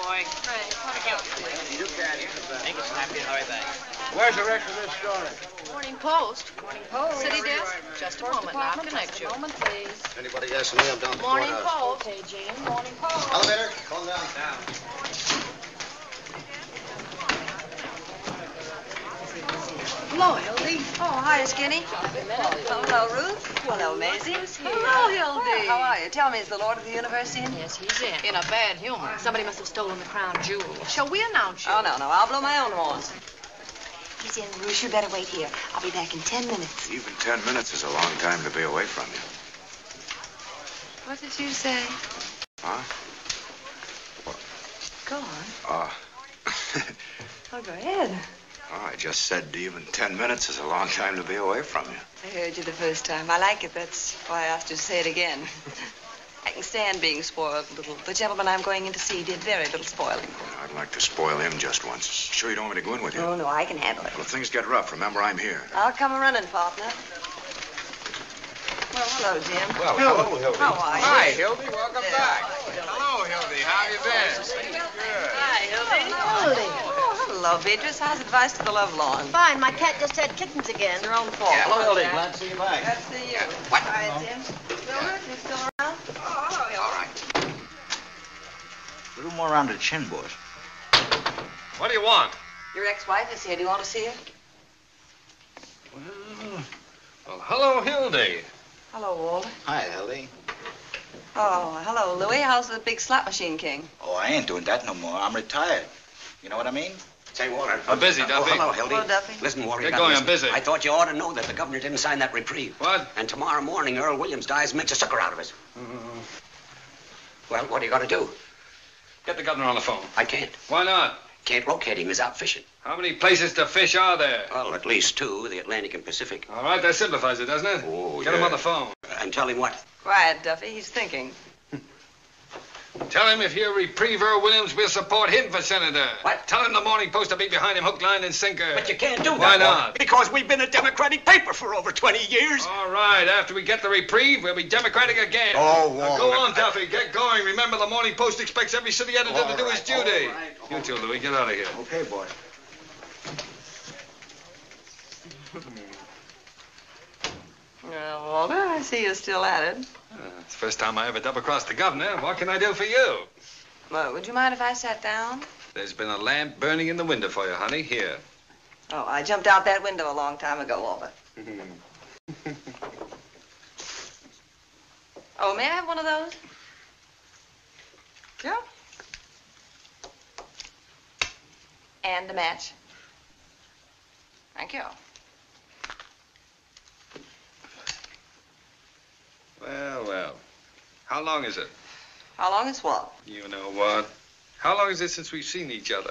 boy. Right. Thank you. Make it snappy and hurry back. Where's the rest of this story? Morning Post. Morning Post. City desk. Just a moment. I'll connect you. Just a moment, please. Anybody asking me, I'm down at the Morning courthouse. Post. Okay, Jean. Morning Post. Elevator, calm down. Hello, Hildy. Oh, hi, Skinny. Hello, Ruth. Hello, Maisie. Hello, Hildy. How are you? Tell me, is the Lord of the Universe in? Yes, he's in a bad humor. Somebody must have stolen the crown jewel. Shall we announce you? Oh, no. I'll blow my own horn. He's in, Ruth. You better wait here. I'll be back in 10 minutes. Even 10 minutes is a long time to be away from you. What did you say? Huh? What? Go on. Oh, go ahead. Oh, I just said even 10 minutes is a long time to be away from you. I heard you the first time. I like it. That's why I asked you to say it again. I can stand being spoiled a little. The gentleman I'm going in to see did very little spoiling. I'd like to spoil him just once. Sure you don't want me to go in with you? Oh, no, I can handle it. Well, if things get rough, remember I'm here. I'll come running, partner. Well, hello, Jim. Well, hello, Hildy. How are you? Hi, Hildy. Welcome back. Hello, Hildy. How you been? Good. Hi, Hildy. Oh, hello, Beatrice. How's advice to the love lawn? Fine. My cat just had kittens again. Your own fault. Hello, Hildy. Glad to see you back. Glad to see you. What? Hi, Jim. Mildred, you still around? Oh, hello, All right. A little more around the chin, boys. What do you want? Your ex-wife is here. Do you want to see her? Well, hello, Hildy. Hello, Walter. Hi, Hildy. Oh, hello, Louie. How's the big slot machine king? Oh, I ain't doing that no more. I'm retired. You know what I mean? Say, Walter. I'm busy, Duffy. Oh, hello, Hildy. Hello, Duffy. Listen, Walter. Get you gotta going, listen. I'm busy. I thought you ought to know that the governor didn't sign that reprieve. What? And tomorrow morning, Earl Williams dies and makes a sucker out of us. Well, what do you got to do? Get the governor on the phone. I can't. Why not? Can't locate him. He's out fishing. How many places to fish are there? Well, at least two, the Atlantic and Pacific. All right, that simplifies it, doesn't it? Oh, Get him yeah. on the phone. And tell him what? Quiet, Duffy. He's thinking. Tell him if he'll reprieve Earl Williams, we'll support him for senator. What? Tell him the Morning Post will be behind him, hook, line, and sinker. But you can't do that. Why Walter, not? Because we've been a Democratic paper for over 20 years. All right, after we get the reprieve, we'll be Democratic again. Oh, Now, go on, Duffy. Get going. Remember, the Morning Post expects every city editor to do his duty. You too, Louis. Get out of here. Okay, boy. Well, Walter, I see you're still at it. It's the first time I ever double-crossed the governor. What can I do for you? Well, would you mind if I sat down? There's been a lamp burning in the window for you, honey. Here. Oh, I jumped out that window a long time ago, Walter. Oh, may I have one of those? Yeah. And a match. Thank you. Well. How long is it? How long is what? You know what? How long is it since we've seen each other?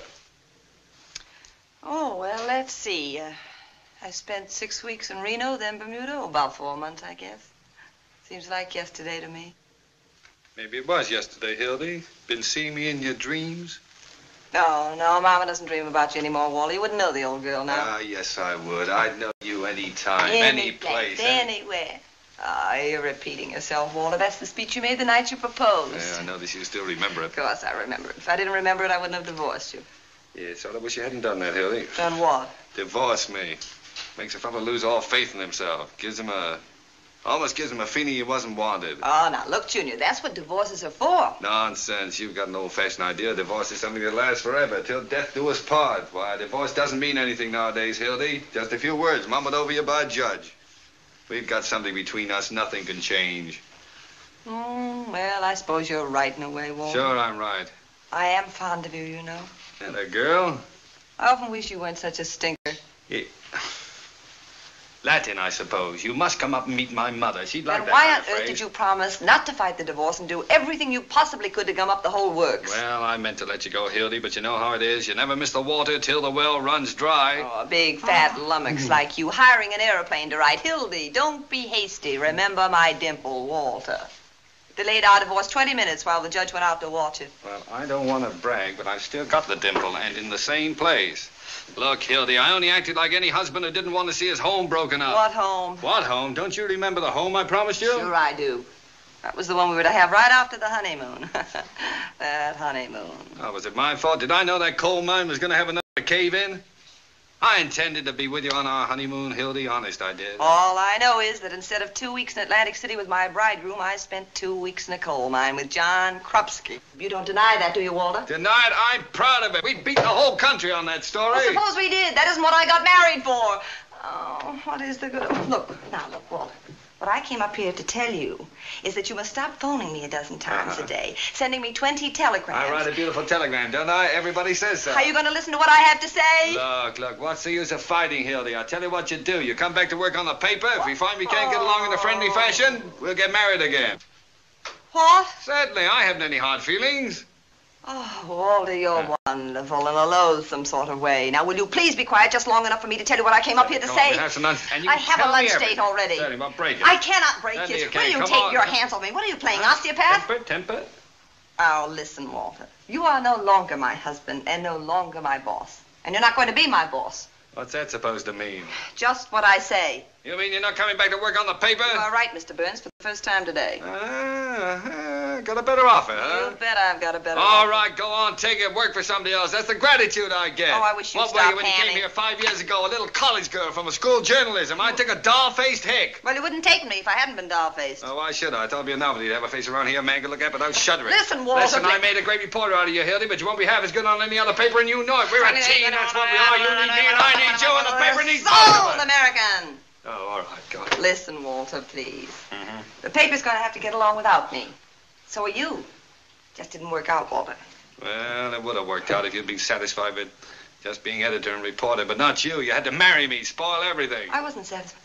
Oh, well, let's see. I spent 6 weeks in Reno, then Bermuda. Oh, about 4 months, I guess. Seems like yesterday to me. Maybe it was yesterday, Hildy. Been seeing me in your dreams? No, Mama doesn't dream about you anymore, Wally. You wouldn't know the old girl now. Ah, yes, I would. I'd know you any time, any place. Anywhere. Ah, you're repeating yourself, Walter. That's the speech you made the night you proposed. Yeah, I notice you still remember it. Of course I remember it. If I didn't remember it, I wouldn't have divorced you. Yeah, so I wish you hadn't done that, Hildy. Done what? Divorce me. Makes a fellow lose all faith in himself. Almost gives him a feeling he wasn't wanted. Oh, now, look, Junior, that's what divorces are for. Nonsense. You've got an old-fashioned idea. Divorce is something that lasts forever, till death do us part. Why, divorce doesn't mean anything nowadays, Hildy. Just a few words mumbled over you by a judge. We've got something between us nothing can change. Well, I suppose you're right in a way, Walter. Sure, I'm right. I am fond of you, you know. And a girl? I often wish you weren't such a stinker. Yeah. Latin, I suppose. You must come up and meet my mother. She'd like Then that why kind on of earth phrase. did you promise not to fight the divorce and do everything you possibly could to gum up the whole works? Well, I meant to let you go, Hildy, but you know how it is. You never miss the water till the well runs dry. Oh, a big, fat lummox like you hiring an airplane to write, Hildy, don't be hasty. Remember my dimple, Walter. Delayed our divorce 20 minutes while the judge went out to watch it. Well, I don't want to brag, but I've still got the dimple, and in the same place. Look, Hildy, I only acted like any husband who didn't want to see his home broken up. What home? What home? Don't you remember the home I promised you? Sure I do. That was the one we were to have right after the honeymoon. That honeymoon. Oh, was it my fault? Did I know that coal mine was going to have another cave-in? I intended to be with you on our honeymoon, Hildy. Honest, I did. All I know is that instead of 2 weeks in Atlantic City with my bridegroom, I spent 2 weeks in a coal mine with John Krupski. You don't deny that, do you, Walter? Denied? I'm proud of it. We beat the whole country on that story. Well, suppose we did. That isn't what I got married for. Oh, what is the good of... Look, Walter. What I came up here to tell you is that you must stop phoning me a dozen times a day, sending me 20 telegrams. I write a beautiful telegram, don't I? Everybody says so. Are you going to listen to what I have to say? Look, what's the use of fighting, Hildy? I'll tell you what you do. You come back to work on the paper. If we find we can't get along in a friendly fashion, we'll get married again. What? Certainly, I haven't any hard feelings. Oh, Walter, you're wonderful in a loathsome sort of way. Now, will you please be quiet just long enough for me to tell you what I came up here to say? I have a lunch date already. Certainly, well, break it. I cannot break it. Will you take your hands off me? What are you playing, osteopath? Temper. Oh, listen, Walter. You are no longer my husband and no longer my boss. And you're not going to be my boss. What's that supposed to mean? Just what I say. You mean you're not coming back to work on the paper? You are right, Mr. Burns, for the first time today. Got a better offer, huh? You bet I've got a better All offer. right, go on, take it, work for somebody else. That's the gratitude I get. Oh, I wish you'd What stop were you when you came panning. here 5 years ago? A little college girl from a school of journalism. I took a doll-faced hick. Well, you wouldn't take me if I hadn't been doll-faced. Oh, why should I? I thought it'd be a novelty to have a face around here a man could look at without shuddering. Listen, Walter. Listen, I made a great reporter out of you, Hildy, but you won't be half as good on any other paper, and you know it. We're a team, that's what we are. You need me, and I need you, and the paper needs both of Sold us. American. Oh, all right, go ahead. Listen, Walter, please. Mm-hmm. The paper's going to have to get along without me. So are you. Just didn't work out, Walter. Well, it would have worked out if you'd been satisfied with just being editor and reporter, but not you. You had to marry me, spoil everything. I wasn't satisfied.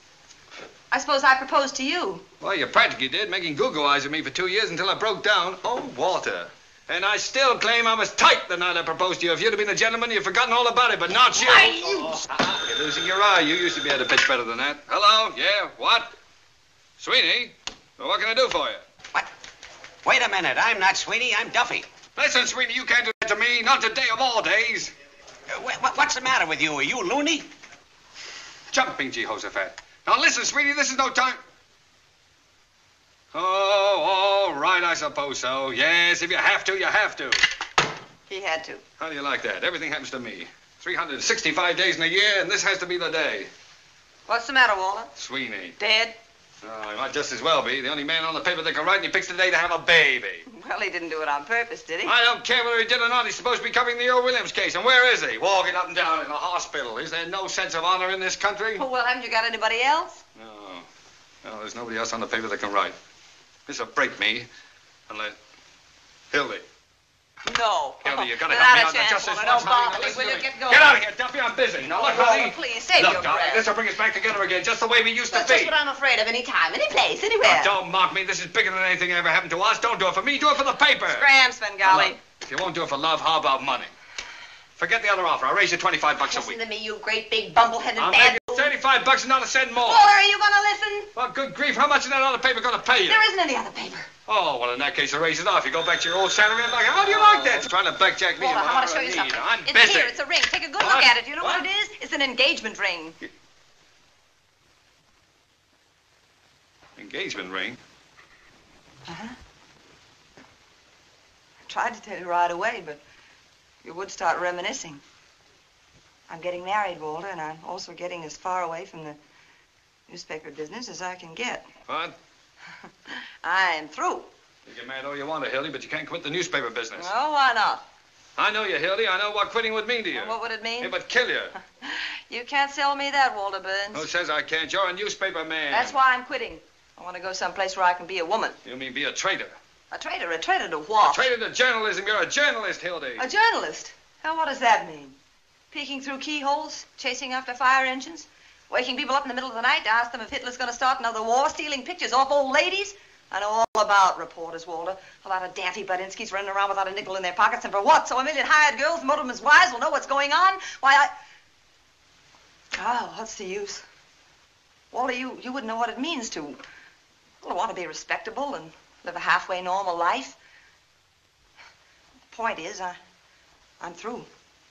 I suppose I proposed to you. Well, you practically did, making goo-goo eyes at me for 2 years until I broke down. Oh, Walter. And I still claim I was tight the night I proposed to you. If you'd have been a gentleman, you'd forgotten all about it, but not you. You're losing your eye. You used to be able to pitch better than that. Hello? Yeah? What? Sweeney? Well, what can I do for you? What? Wait a minute. I'm not Sweeney. I'm Duffy. Listen, Sweeney, you can't do that to me. Not today of all days. What's the matter with you? Are you loony? Jumping Jehoshaphat. Now, listen, Sweeney, this is no time... Oh, all right, I suppose so. Yes, if you have to, you have to. He had to. How do you like that? Everything happens to me. 365 days in a year, and this has to be the day. What's the matter, Walter? Sweeney. Dead? Oh, he might just as well be. The only man on the paper that can write, and he picks the day to have a baby. Well, he didn't do it on purpose, did he? I don't care whether he did or not. He's supposed to be covering the Earl Williams case. And where is he? Walking up and down in a hospital. Is there no sense of honor in this country? Oh, well, haven't you got anybody else? No. No, there's nobody else on the paper that can write. This'll break me. Unless... Hildy. No. Hildy, you gotta Not help me a out. chance, Just this Walter. once, Don't honey. bother Now, me. listen Will to you me. get going? Get out of here, Duffy. I'm busy. Now, look, Oh, honey. Walter, please, save your Look, darling, breath. this'll bring us back together again, just the way we used to That's be. just what I'm afraid of any time, any place, anywhere. Now, don't mock me. This is bigger than anything ever happened to us. Don't do it for me. Do it for the paper. Scram, Svengali. Look, if you won't do it for love, how about money? Forget the other offer. I'll raise you $25 a Listen week. to me, you great big bumble-headed I'll bad... make you $35 and not a cent more. Walter, are you going to listen? Well, good grief, how much is that other paper going to pay you? There isn't any other paper. Oh, well, in that case, I'll raise it off. You go back to your old salary and like, how do you like that? Trying to backjack me. Walter, in my I want to show hour you of something. need. I'm It's busy. here. It's a ring. Take a good What? look at it. You know what What? it is? It's an engagement ring. Engagement ring? Uh-huh. I tried to tell you right away, but you would start reminiscing. I'm getting married, Walter, and I'm also getting as far away from the newspaper business as I can get. What? I'm through. You get mad all you want to, Hildy, but you can't quit the newspaper business. Oh, why not? I know you, Hildy. I know what quitting would mean to you. Well, what would it mean? It would kill you. You can't sell me that, Walter Burns. Who says I can't? You're a newspaper man. That's why I'm quitting. I want to go someplace where I can be a woman. You mean be a traitor? A traitor? A traitor to what? A traitor to journalism. You're a journalist, Hildy. A journalist? Now, what does that mean? Peeking through keyholes, chasing after fire engines, waking people up in the middle of the night to ask them if Hitler's going to start another war, stealing pictures off old ladies? I know all about reporters, Walter. A lot of daffy Budinskis running around without a nickel in their pockets, and for what? So a million hired girls, motormen's wives, will know what's going on? Why, Oh, what's the use? Walter, you wouldn't know what it means to... Well, want to be respectable and live a halfway normal life. The point is, I'm through.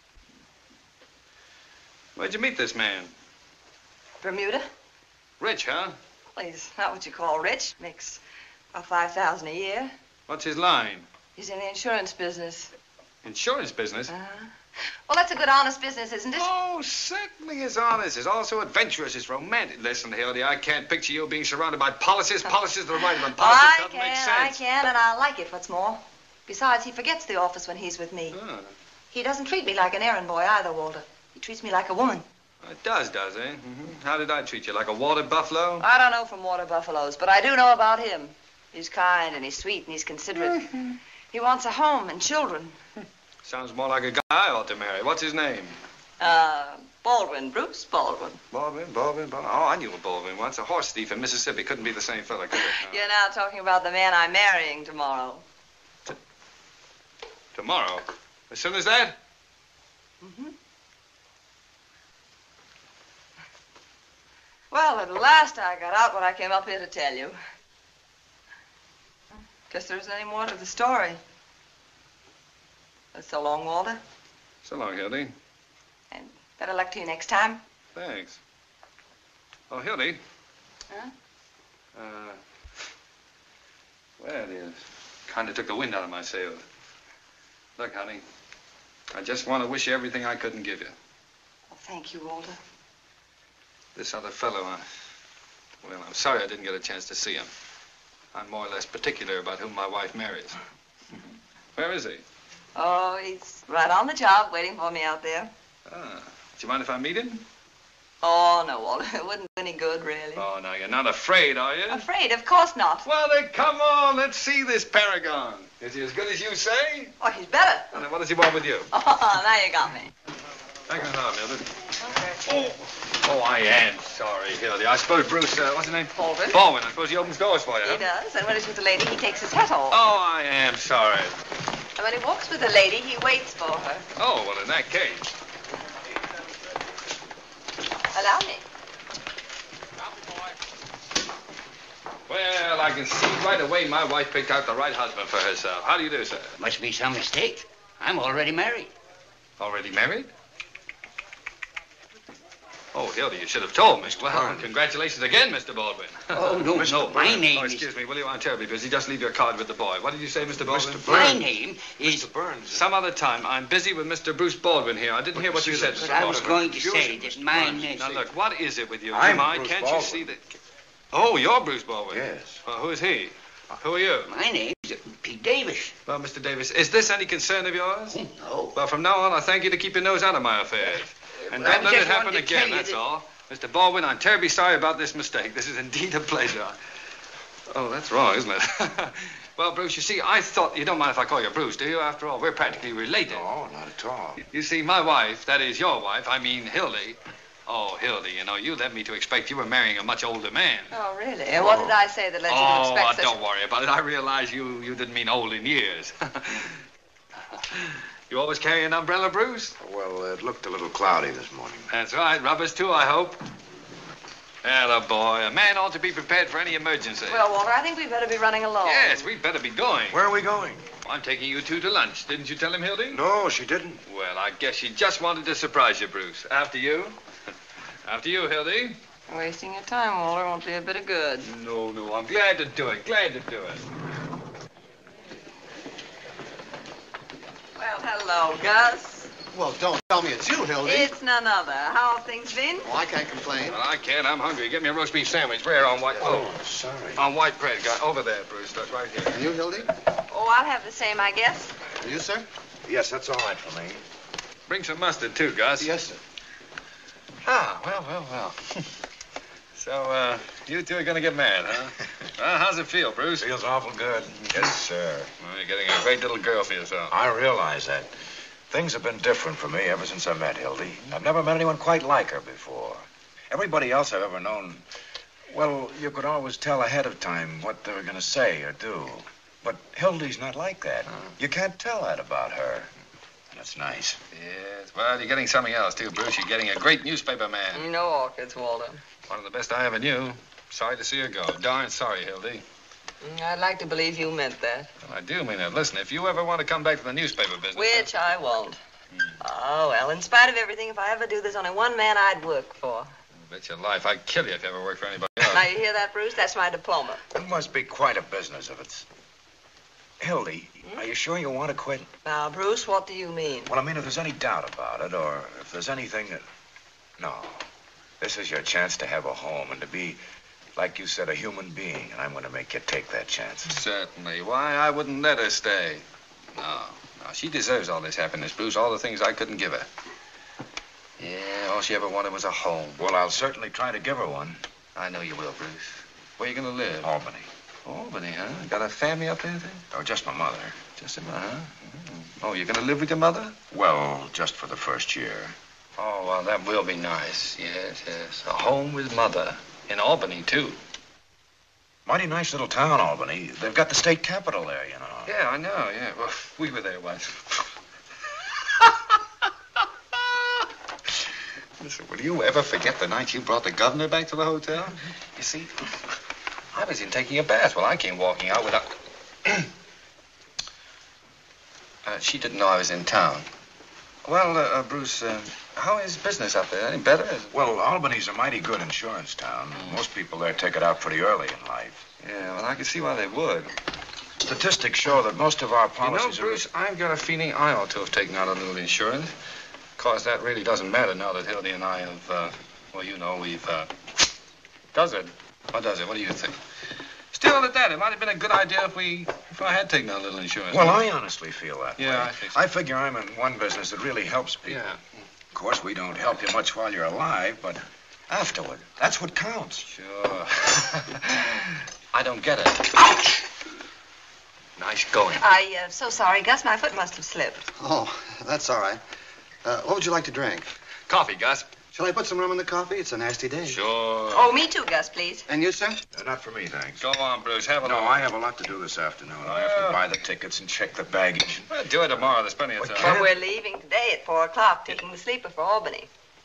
Where'd you meet this man? Bermuda? Rich, huh? Well, he's not what you call rich. Makes $5,000 a year. What's his line? He's in the insurance business. Insurance business? Uh-huh. Well, that's a good, honest business, isn't it? Oh, certainly it's honest. It's also adventurous. It's romantic. Listen, Hildy, I can't picture you being surrounded by policies. Policies to the right one. Policies doesn't make sense. I can, and I like it, what's more. Besides, he forgets the office when he's with me. Oh. He doesn't treat me like an errand boy either, Walter. He treats me like a woman. It does, eh? Mm-hmm. How did I treat you? Like a water buffalo? I don't know from water buffaloes, but I do know about him. He's kind, and he's sweet, and he's considerate. He wants a home and children. Sounds more like a guy I ought to marry. What's his name? Baldwin, Bruce Baldwin. Baldwin. Oh, I knew a Baldwin once. A horse thief in Mississippi. Couldn't be the same fella, could it? No. You're now talking about the man I'm marrying tomorrow. Tomorrow? As soon as that? Mm-hmm. Well, at last I got out what I came up here to tell you. Guess there isn't any more to the story. So long, Walter. So long, Hildy. And better luck to you next time. Thanks. Oh, Hildy. Huh? Well, you kind of took the wind out of my sails. Look, honey, I just want to wish you everything I couldn't give you. Well, thank you, Walter. This other fellow, well, I'm sorry I didn't get a chance to see him. I'm more or less particular about whom my wife marries. Where is he? Oh, he's right on the job waiting for me out there. Ah, do you mind if I meet him? Oh, no, Walter. It wouldn't do any good, really. Oh, now, you're not afraid, are you? Afraid? Of course not. Well, then, come on. Let's see this paragon. Is he as good as you say? Oh, he's better. And then what does he want with you? Oh, now you got me. Thank you, Mildred. Okay. Oh, I am sorry, Hildy. I suppose Bruce, what's his name? Baldwin. Baldwin. I suppose he opens doors for you, He does, and when he's with the lady, he takes his hat off. Oh, I am sorry. And when he walks with the lady, he waits for her. Oh, well, in that case. Allow me. Well, I can see right away my wife picked out the right husband for herself. How do you do, sir? Must be some mistake. I'm already married. Already married? Oh, Hildy, you should have told me. Well, congratulations again, Mr. Baldwin. Oh, no, no. My name is... excuse me, will you? I'm terribly busy. Just leave your card with the boy. What did you say, Mr. Baldwin? Mr. Burns. My name is... Mr. Burns. Some other time. I'm busy with Mr. Bruce Baldwin here. I didn't hear what you said, Mr. But I Baldwin. was going to say that my name... Now, look, what is it with you? I'm Mine? Bruce Can't Baldwin. you see that... Oh, you're Bruce Baldwin? Yes. Well, who is he? Who are you? My name is Pete Davis. Well, Mr. Davis, is this any concern of yours? Oh, no. Well, from now on, I thank you to keep your nose out of my affairs. And Well, don't let I it just happen wanted to again, tell you that's that- all. Mr. Baldwin, I'm terribly sorry about this mistake. This is indeed a pleasure. Oh, that's wrong, isn't it? Well, Bruce, you see, I thought... You don't mind if I call you Bruce, do you? After all, we're practically related. No, not at all. You see, my wife, that is your wife, I mean Hildy. Oh, Hildy, you know, you led me to expect you were marrying a much older man. Oh, really? And what did I say that led you to expect such... don't worry about it. I realize you didn't mean old in years. You always carry an umbrella, Bruce? Well, it looked a little cloudy this morning. That's right. Rubbers, too, I hope. Atta boy. A man ought to be prepared for any emergency. Well, Walter, I think we'd better be running along. Yes, we'd better be going. Where are we going? I'm taking you two to lunch. Didn't you tell him, Hildy? No, she didn't. Well, I guess she just wanted to surprise you, Bruce. After you. After you, Hildy. Wasting your time, Walter, won't be a bit of good. No, I'm glad to do it. Glad to do it. Well, hello, Gus. Well, don't tell me it's you, Hildy. It's none other. How have things been? Oh, I can't complain. Well, I can't. I'm hungry. Get me a roast beef sandwich. Rare on white... Oh, sorry. On white bread. Over there, Bruce. Look, right here. And you, Hildy? Oh, I'll have the same, I guess. And you, sir? Yes, that's all right for me. Bring some mustard, too, Gus. Yes, sir. Ah, well. So, you two are going to get married, huh? Well, how's it feel, Bruce? Feels awful good. Yes, sir. Well, you're getting a great little girl for yourself. I realize that. Things have been different for me ever since I met Hildy. I've never met anyone quite like her before. Everybody else I've ever known, well, you could always tell ahead of time what they were going to say or do. But Hildy's not like that. You can't tell that about her. That's nice. Yes, well, you're getting something else, too, Bruce. You're getting a great newspaper man. No orchids, Walter. One of the best I ever knew. Sorry to see her go. Darn sorry, Hildy. I'd like to believe you meant that. Well, I do mean it. Listen, if you ever want to come back to the newspaper business... Which I won't. Oh, well, in spite of everything, if I ever do, there's only one man I'd work for. Bet your life I'd kill you if you ever worked for anybody else. Now, you hear that, Bruce? That's my diploma. It must be quite a business if it's... Hildy, are you sure you want to quit? Now, Bruce, what do you mean? Well, I mean, if there's any doubt about it, or if there's anything that... No. This is your chance to have a home and to be, like you said, a human being, and I'm going to make you take that chance. Certainly. Why, I wouldn't let her stay. No. She deserves all this happiness, Bruce, all the things I couldn't give her. Yeah, all she ever wanted was a home. Well, I'll certainly try to give her one. I know you will, Bruce. Where you going to live? Albany. Albany, huh? Got a family up there, then? Oh, just my mother. Just a minute, huh? Oh, you're going to live with your mother? Well, just for the first year. Oh, well, that will be nice. Yes. A home with mother. In Albany, too. Mighty nice little town, Albany. They've got the state capitol there, you know. Yeah, I know, yeah. Well, we were there once. Listen, will you ever forget the night you brought the governor back to the hotel? You see, I was in taking a bath while I came walking out without... she didn't know I was in town. Well, Bruce, how is business up there? Any better? Well, Albany's a mighty good insurance town. Most people there take it out pretty early in life. Yeah, well, I can see why they would. Statistics show that most of our policies Bruce, I've got a feeling I ought to have taken out a little insurance. Of course, that really doesn't matter now that Hildy and I have, we've, Does it? Or does it? What do you think? Still, at that, it might have been a good idea if I had taken out a little insurance. Well, I honestly feel that way. Yeah, I think so. I figure I'm in one business that really helps people. Yeah. Of course, we don't help you much while you're alive, but afterward, that's what counts. Sure. I don't get it. Ouch! Nice going. I'm so sorry, Gus. My foot must have slipped. Oh, that's all right. What would you like to drink? Coffee, Gus. Shall I put some rum in the coffee? It's a nasty day. Sure. Oh, me too, Gus, please. And you, sir? Not for me, thanks. Go on, Bruce. Have a No, look. I have a lot to do this afternoon. I have to buy the tickets and check the baggage. Well, do it tomorrow. There's plenty of time. Well, we're leaving today at 4 o'clock, taking the sleeper for Albany.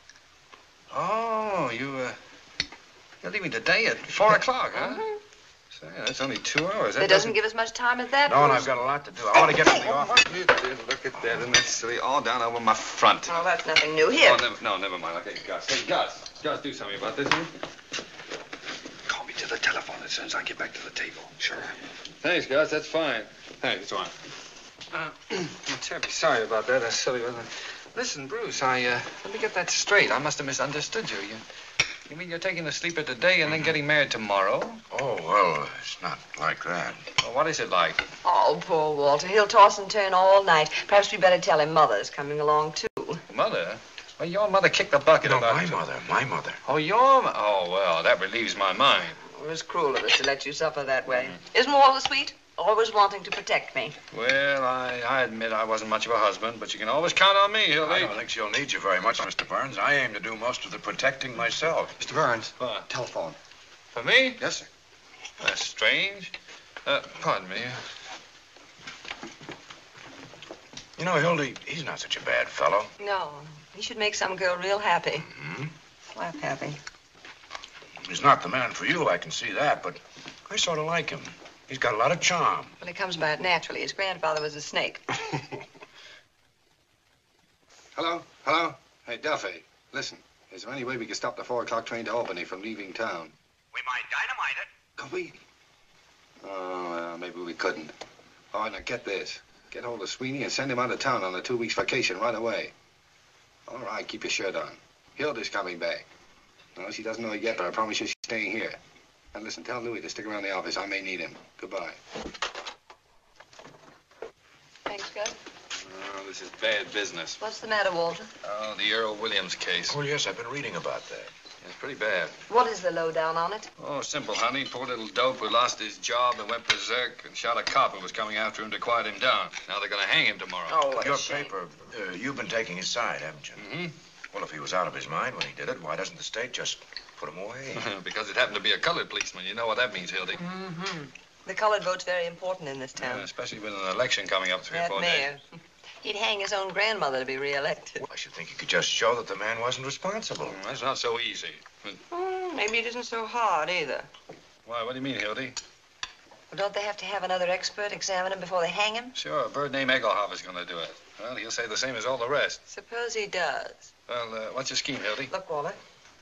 Oh, you're leaving today at 4 o'clock, huh? Say, that's only 2 hours. It doesn't give us much time at that. No, and Bruce. I've got a lot to do. I want to get to the office. Look at that. Isn't that silly? All down over my front. Oh, that's nothing new. Here. Oh, never mind. Okay, Gus. Hey, Gus, do something about this, huh? Call me to the telephone as soon as I get back to the table. Sure. Thanks, Gus. That's fine. Thanks, Ron. I'm terribly sorry about that. That's silly, wasn't it? Listen, Bruce, let me get that straight. I must have misunderstood you. You mean you're taking the sleeper today and then getting married tomorrow? Oh, well, it's not like that. Well, what is it like? Oh, poor Walter. He'll toss and turn all night. Perhaps we better tell him Mother's coming along, too. Mother? Well, your mother kicked the bucket No, about my it. mother. Oh, your mother? Oh, well, that relieves my mind. It was cruel of us to let you suffer that way. Isn't Walter sweet? Always wanting to protect me. Well, I admit I wasn't much of a husband, but you can always count on me, Hildy. I don't think she'll need you very much, Mr. Burns. I aim to do most of the protecting myself. Mr. Burns. What? Telephone. For me? Yes, sir. That's strange. Pardon me. You know, Hildy, he's not such a bad fellow. No, he should make some girl real happy. Mm-hmm. Laugh happy. He's not the man for you, I can see that, but I sort of like him. He's got a lot of charm. Well, he comes by it naturally. His grandfather was a snake. Hello? Hey, Duffy, listen. Is there any way we can stop the 4 o'clock train to Albany from leaving town? We might dynamite it. Could we? Oh, well, maybe we couldn't. All right, now get this. Get hold of Sweeney and send him out of town on a 2 weeks vacation right away. All right, keep your shirt on. Hilda's coming back. No, she doesn't know it yet, but I promise you she's staying here. And listen, tell Louis to stick around the office. I may need him. Goodbye. Thanks, Gus. Oh, this is bad business. What's the matter, Walter? Oh, the Earl Williams case. Oh, yes, I've been reading about that. It's pretty bad. What is the lowdown on it? Oh, simple, honey. Poor little dope who lost his job and went berserk and shot a cop who was coming after him to quiet him down. Now they're going to hang him tomorrow. Oh, what Your a shame. paper, you've been taking his side, haven't you? Mm-hmm. Well, if he was out of his mind when he did it, why doesn't the state just put him away? Because it happened to be a colored policeman. You know what that means, Hildy. Mm-hmm. The colored vote's very important in this town. Especially with an election coming up 3 or That 4 mayor. days. He'd hang his own grandmother to be reelected. Well, I should think you could just show that the man wasn't responsible. That's not so easy. Maybe it isn't so hard, either. Why, what do you mean, Hildy? Well, don't they have to have another expert examine him before they hang him? Sure, a bird named Egelhoff is going to do it. Well, he'll say the same as all the rest. Suppose he does. Well, what's your scheme, Hildy? Look, Walter,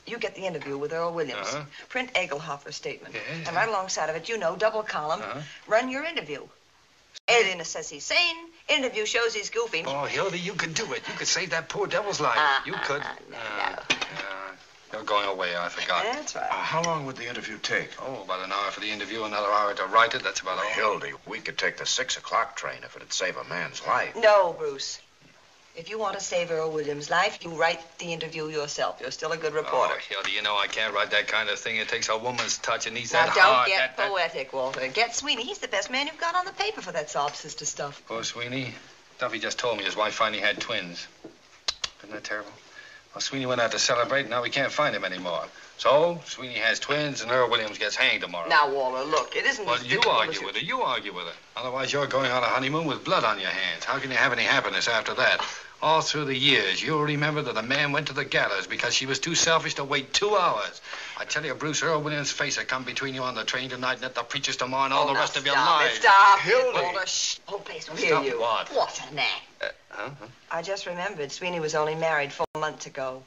You get the interview with Earl Williams. Uh-huh. Print Egelhofer's statement. Yeah. And right alongside of it, double column, run your interview. Alienist says he's sane. Interview shows he's goofy. Oh, Hildy, you could do it. You could save that poor devil's life. You could. No. You're going away, I forgot. That's right. How long would the interview take? Oh, about an hour for the interview, another hour to write it. That's about all. Hildy, we could take the 6 o'clock train if it'd save a man's life. No, Bruce. If you want to save Earl Williams' life, you write the interview yourself. You're still a good reporter. Oh, Hildy, you know I can't write that kind of thing. It takes a woman's touch. It needs Now, that don't heart. get poetic, Walter. Get Sweeney. He's the best man you've got on the paper for that sob sister stuff. Poor Sweeney. Duffy just told me his wife finally had twins. Isn't that terrible? Well, Sweeney went out to celebrate, and now we can't find him anymore. So, Sweeney has twins, and Earl Williams gets hanged tomorrow. Now, Walter, look, it isn't... Well, you argue with her. You argue with her. Otherwise, you're going on a honeymoon with blood on your hands. How can you have any happiness after that? All through the years, you'll remember that a man went to the gallows because she was too selfish to wait 2 hours. I tell you, Bruce, Earl Williams' face will come between you on the train tonight and at the preacher's tomorrow and all the rest of your lives. Stop it, Hildy. Walter. Shh. Whole place will hear Stop you. what? What a knack. I just remembered Sweeney was only married 4 months ago.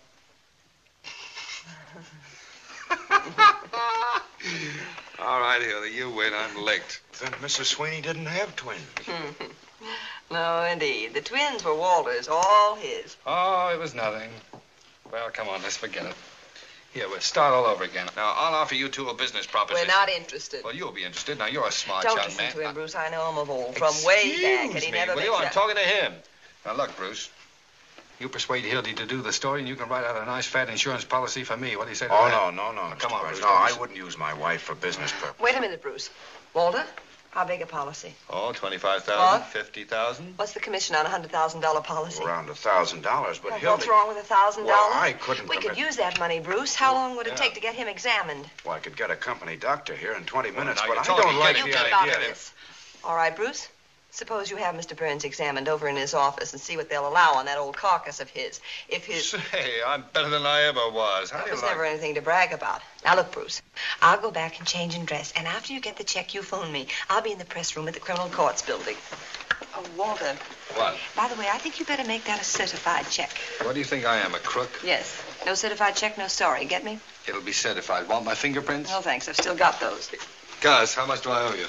All right, Hildy, you win. I'm licked. Then Mrs. Sweeney didn't have twins. No, indeed. The twins were Walter's, all his. Oh, it was nothing. Well, come on, let's forget it. Here, we'll start all over again. Now, I'll offer you two a business proposition. We're not interested. Well, you'll be interested. Now, you're a smart Don't young listen man. to him, Bruce. I know him of old, from way back, and he never Will makes you? I'm that- talking to him. Now, look, Bruce. You persuade Hildy to do the story, and you can write out a nice, fat insurance policy for me. What do you say to that? No, Oh, come on, Bruce. Bruce. No, I wouldn't use my wife for business purposes. Wait a minute, Bruce. Walter, how big a policy? Oh, 25,000, What? 50,000. What's the commission on a $100,000 policy? Around $1,000, but Well, Hildy... what's wrong with $1,000? Well, I couldn't We could permit- use that money, Bruce. How long would it take to get him examined? Well, I could get a company doctor here in 20 minutes, now but you're I talking. don't like Get You the keep idea. out of this. All right, Bruce. Suppose you have Mr. Burns examined over in his office and see what they'll allow on that old carcass of his. If his... Say, I'm better than I ever was. How That do you was like never anything to brag about. Now, look, Bruce, I'll go back and change and dress, and after you get the check, you phone me. I'll be in the press room at the Criminal Courts building. Oh, Walter. What? By the way, I think you better make that a certified check. What do you think I am, a crook? Yes. No certified check, no sorry. Get me? It'll be certified. Want my fingerprints? No, thanks. I've still got those. Gus, how much do I owe you?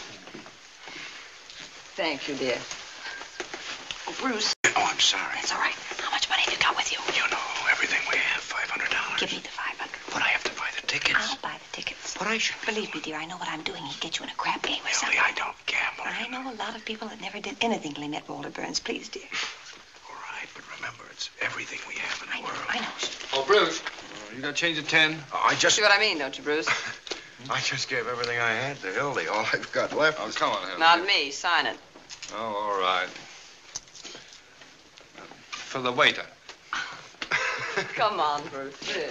Thank you, dear. Oh, Bruce. Oh, I'm sorry. It's all right. How much money have you got with you? You know, everything we have, $500. Give me the 500. But I have to buy the tickets. I'll buy the tickets. But I should... Believe me, dear, I know what I'm doing. He'd get you in a crap game or Hildy, something. I don't gamble. I know a lot of people that never did anything till they met Walter Burns. Please, dear. All right, but remember, it's everything we have in the world. I know. Oh, Bruce. You got change of 10? I just... See what I mean, don't you, Bruce? I just gave everything I had to Hildy. All I've got left Oh, is... come on, Hildy. Not me. Sign it. Oh, all right. For the waiter. Come on, Bruce. Really.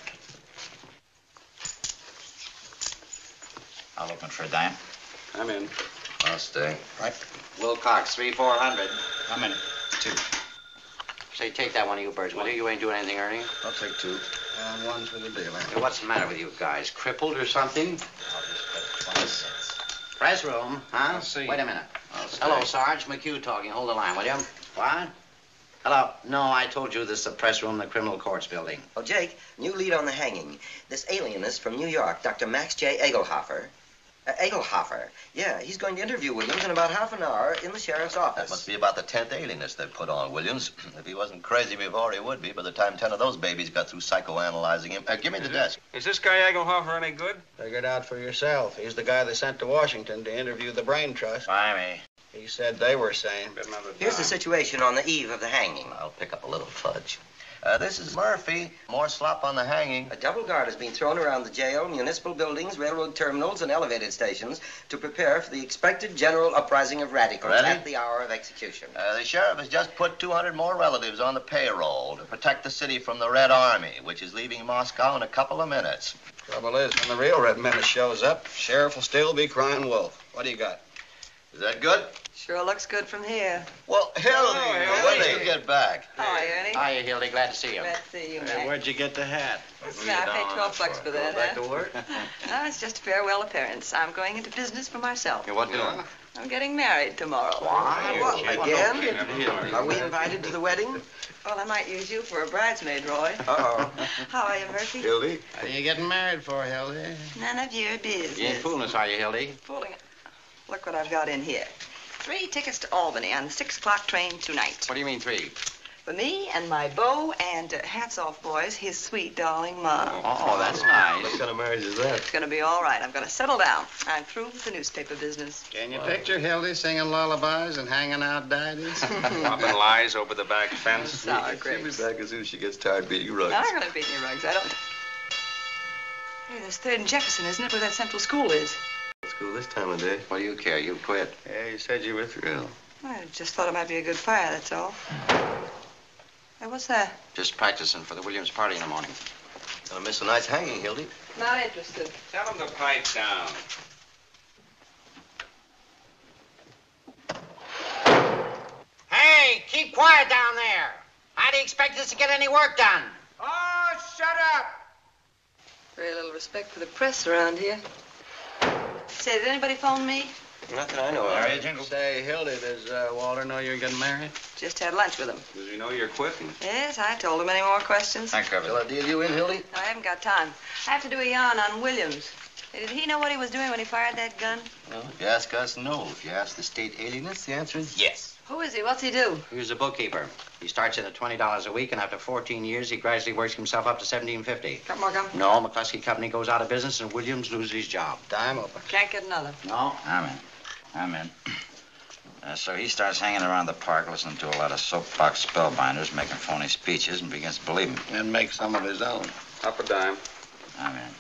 I'm looking for Dan. I'm in. I'll stay. Right. Wilcox, 3,400. I'm in. 2. Say, take that one of you birds, will you? You ain't doing anything, Ernie. I'll take 2. And 1 for the dealer. Hey, what's the matter with you guys? Crippled or something? I'll just bet 20 cents. Press room, huh? I'll see. Wait a minute. I'll stay. Hello, Sarge. McHugh talking. Hold the line, will you? What? Hello. No, I told you this is the press room in the criminal courts building. Oh, Jake, new lead on the hanging. This alienist from New York, Dr. Max J. Egelhofer. Egelhofer. Yeah, he's going to interview Williams in about half an hour in the sheriff's office. That must be about the 10th alienist they've put on Williams. If he wasn't crazy before, he would be by the time 10 of those babies got through psychoanalyzing him. Give me the desk. Is this guy Egelhofer any good? Figure it out for yourself. He's the guy they sent to Washington to interview the Brain Trust. Buy me. He said they were sane. Here's the situation on the eve of the hanging. I'll pick up a little fudge. This is Murphy. More slop on the hanging. A double guard has been thrown around the jail, municipal buildings, railroad terminals, and elevated stations to prepare for the expected general uprising of radicals Ready? at the hour of execution. The sheriff has just put 200 more relatives on the payroll to protect the city from the Red Army, which is leaving Moscow in a couple of minutes. Trouble is, when the real Red Menace shows up, sheriff will still be crying wolf. What do you got? Is that good? Sure looks good from here. Well, Hildy, when did you get back? How are you, Ernie? Hiya, Hildy. Glad to see you. Glad to see you, Hey, Mac. where'd you get the hat? Listen, I paid $12 for that, Back huh? to work? No, it's just a farewell appearance. I'm going into business for myself. What doing? I'm getting married tomorrow. What, again? Are we invited to the wedding? Well, I might use you for a bridesmaid, Roy. Uh-oh. How are you, Murphy? Hildy? What are you getting married for, Hildy? None of your business. You ain't fooling us, are you, Hildy? Fooling it. Look what I've got in here. 3 tickets to Albany on the 6 o'clock train tonight. What do you mean 3? For me and my beau and, hats off, boys, his sweet darling mom. Oh, that's nice. What kind of marriage is that? It's going to be all right. I'm going to settle down. I'm through with the newspaper business. Can you picture Hildy singing lullabies and hanging out daddies? Robbing lies over the back fence. Sour She'll be grapes. back as soon as she gets tired beating rugs. I'm not going to beat any rugs. I don't. Hey, there's 3rd and Jefferson, isn't it, where that central school is? School this time of day. What do you care? You quit. Yeah, you said you were thrilled. I just thought it might be a good fire, that's all. Hey, what's that? Just practicing for the Williams party in the morning. Gonna miss a nice hanging, Hildy. Not interested. Tell him to pipe down. Hey, keep quiet down there. How do you expect us to get any work done? Oh, shut up! Very little respect for the press around here. Say, did anybody phone me? Nothing I know of. Say, Hildy, does Walter know you're getting married? Just had lunch with him. Does he know you're quitting? Yes, I told him. Any more questions? Shall I deal you in, Hildy? No, I haven't got time. I have to do a yarn on Williams. Hey, did he know what he was doing when he fired that gun? Well, if you ask us, no. If you ask the state alienists, the answer is yes. Who is he? What's he do? He was a bookkeeper. He starts in at $20 a week, and after 14 years, he gradually works himself up to $17.50. Got more gum? No, McCluskey Company goes out of business, and Williams loses his job. Time open. Can't get another. No? I'm in. So he starts hanging around the park, listening to a lot of soapbox spellbinders, making phony speeches, and begins to believe them. And make some of his own. Up a dime. I'm in.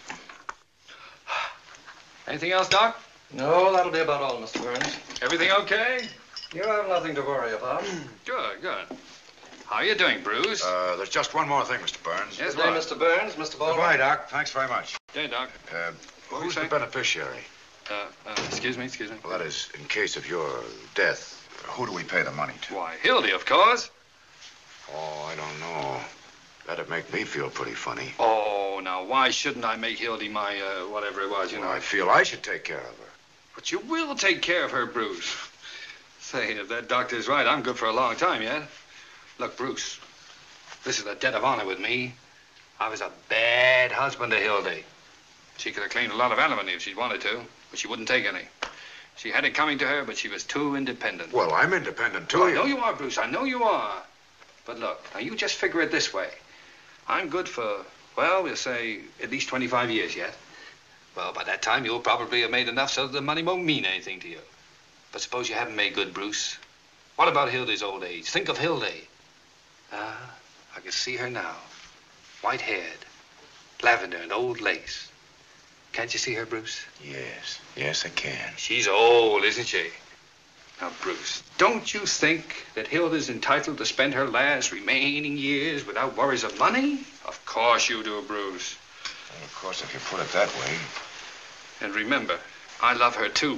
Anything else, Doc? No, that'll be about all, Mr. Burns. Everything okay? You have nothing to worry about. Good, good. How are you doing, Bruce? There's just one more thing, Mr. Burns. Yes, Good day, what? Mr. Burns, Mr. Baldwin. Goodbye, Doc. Thanks very much. Hey, Doc. What were you Who's the saying? beneficiary? Excuse me. Well, that is, in case of your death, who do we pay the money to? Why, Hildy, of course. Oh, I don't know. That'd make me feel pretty funny. Oh, now, why shouldn't I make Hildy my, whatever it was, you know? I feel I should take care of her. But you will take care of her, Bruce. Say, if that doctor's right, I'm good for a long time yet. Look, Bruce, this is a debt of honor with me. I was a bad husband to Hildy. She could have claimed a lot of alimony if she'd wanted to, but she wouldn't take any. She had it coming to her, but she was too independent. Well, I'm independent, too. I know you are, Bruce. I know you are. But look, now you just figure it this way. I'm good for, well, we'll say at least 25 years yet. Well, by that time, you'll probably have made enough so that the money won't mean anything to you. But suppose you haven't made good, Bruce. What about Hildy's old age? Think of Hildy. I can see her now. White-haired, lavender and old lace. Can't you see her, Bruce? Yes, I can. She's old, isn't she? Now, Bruce, don't you think that Hilda's entitled to spend her last remaining years without worries of money? Of course you do, Bruce. Well, of course, if you put it that way. And remember, I love her, too.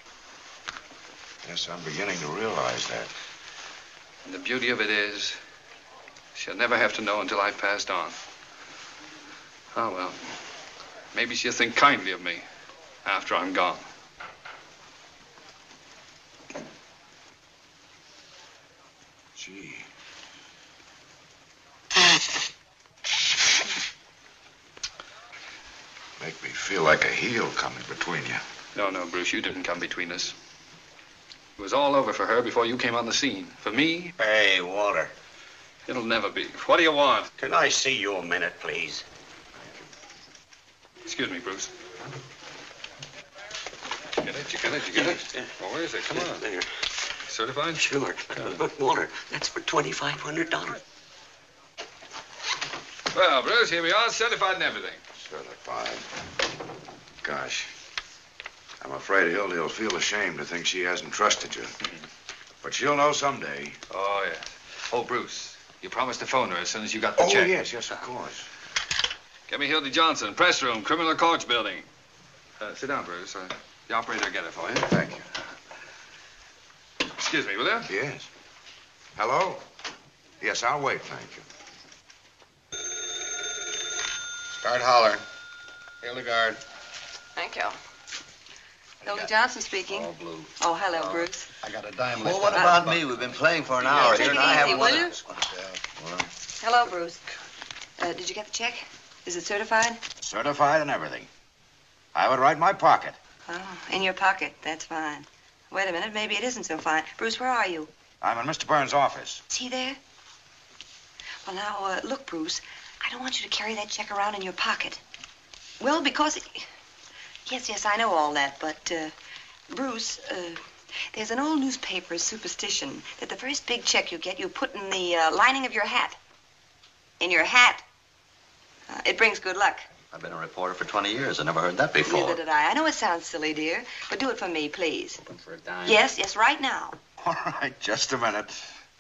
Yes, I'm beginning to realize that. And the beauty of it is, she'll never have to know until I've passed on. Oh, well, maybe she'll think kindly of me after I'm gone. Gee. Make me feel like a heel coming between you. No, Bruce, you didn't come between us. It was all over for her before you came on the scene. For me, Hey, Walter. it'll never be. What do you want? Can I see you a minute, please? Excuse me, Bruce. You get it? Well, where is it? Come on. There. Certified? Sure. But, Walter, that's for $2,500. Well, Bruce, here we are, certified and everything. Certified. Gosh. I'm afraid Hildy'll feel ashamed to think she hasn't trusted you. But she'll know someday. Oh, yes. Oh, Bruce, you promised to phone her as soon as you got the check. Yes, of course. Get me Hildy Johnson, press room, criminal courts building. Sit down, Bruce. The operator will get it for you. Thank you. Excuse me, will you? Yes. Hello? Yes, I'll wait, thank you. Start hollering. Hildegard. Thank you. Hildy Johnson speaking. All blue. Oh, hello, Bruce. I got a dime Well, left. what about me? We've been playing for an hour take here, it and I easy, haven't won will you? this one. Well, Hello, Bruce. Did you get the check? Is it certified? Certified and everything. I have it right in my pocket. Oh, in your pocket. That's fine. Wait a minute. Maybe it isn't so fine. Bruce, where are you? I'm in Mr. Burns' office. Is he there? Well, now, look, Bruce. I don't want you to carry that check around in your pocket. Well, because... Yes, I know all that, but, Bruce, there's an old newspaper superstition that the first big check you get, you put in the lining of your hat. In your hat. It brings good luck. I've been a reporter for 20 years. I never heard that before. Neither did I. I know it sounds silly, dear, but do it for me, please. Looking for a dime? Yes, right now. All right, just a minute.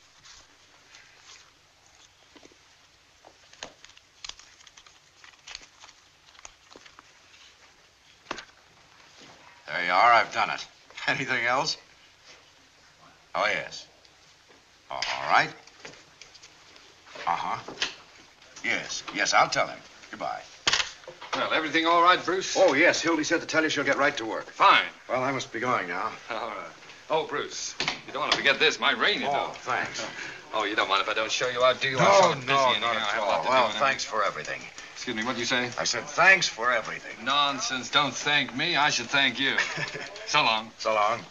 There you are. I've done it. Anything else? Oh, yes. All right. Uh-huh. Yes, I'll tell him. Goodbye. Well, everything all right, Bruce? Oh, yes. Hildy said to tell you she'll get right to work. Fine. Well, I must be going now. All right. Oh, Bruce, you don't want to forget this. My rain, Oh, thanks. Oh, you don't mind if I don't show you out, do you? No, I'm so busy not anyhow. I at have a all. lot to do Well, and thanks for everything. Excuse me, what did you say? I said thanks for everything. Nonsense. Don't thank me. I should thank you. So long. So long.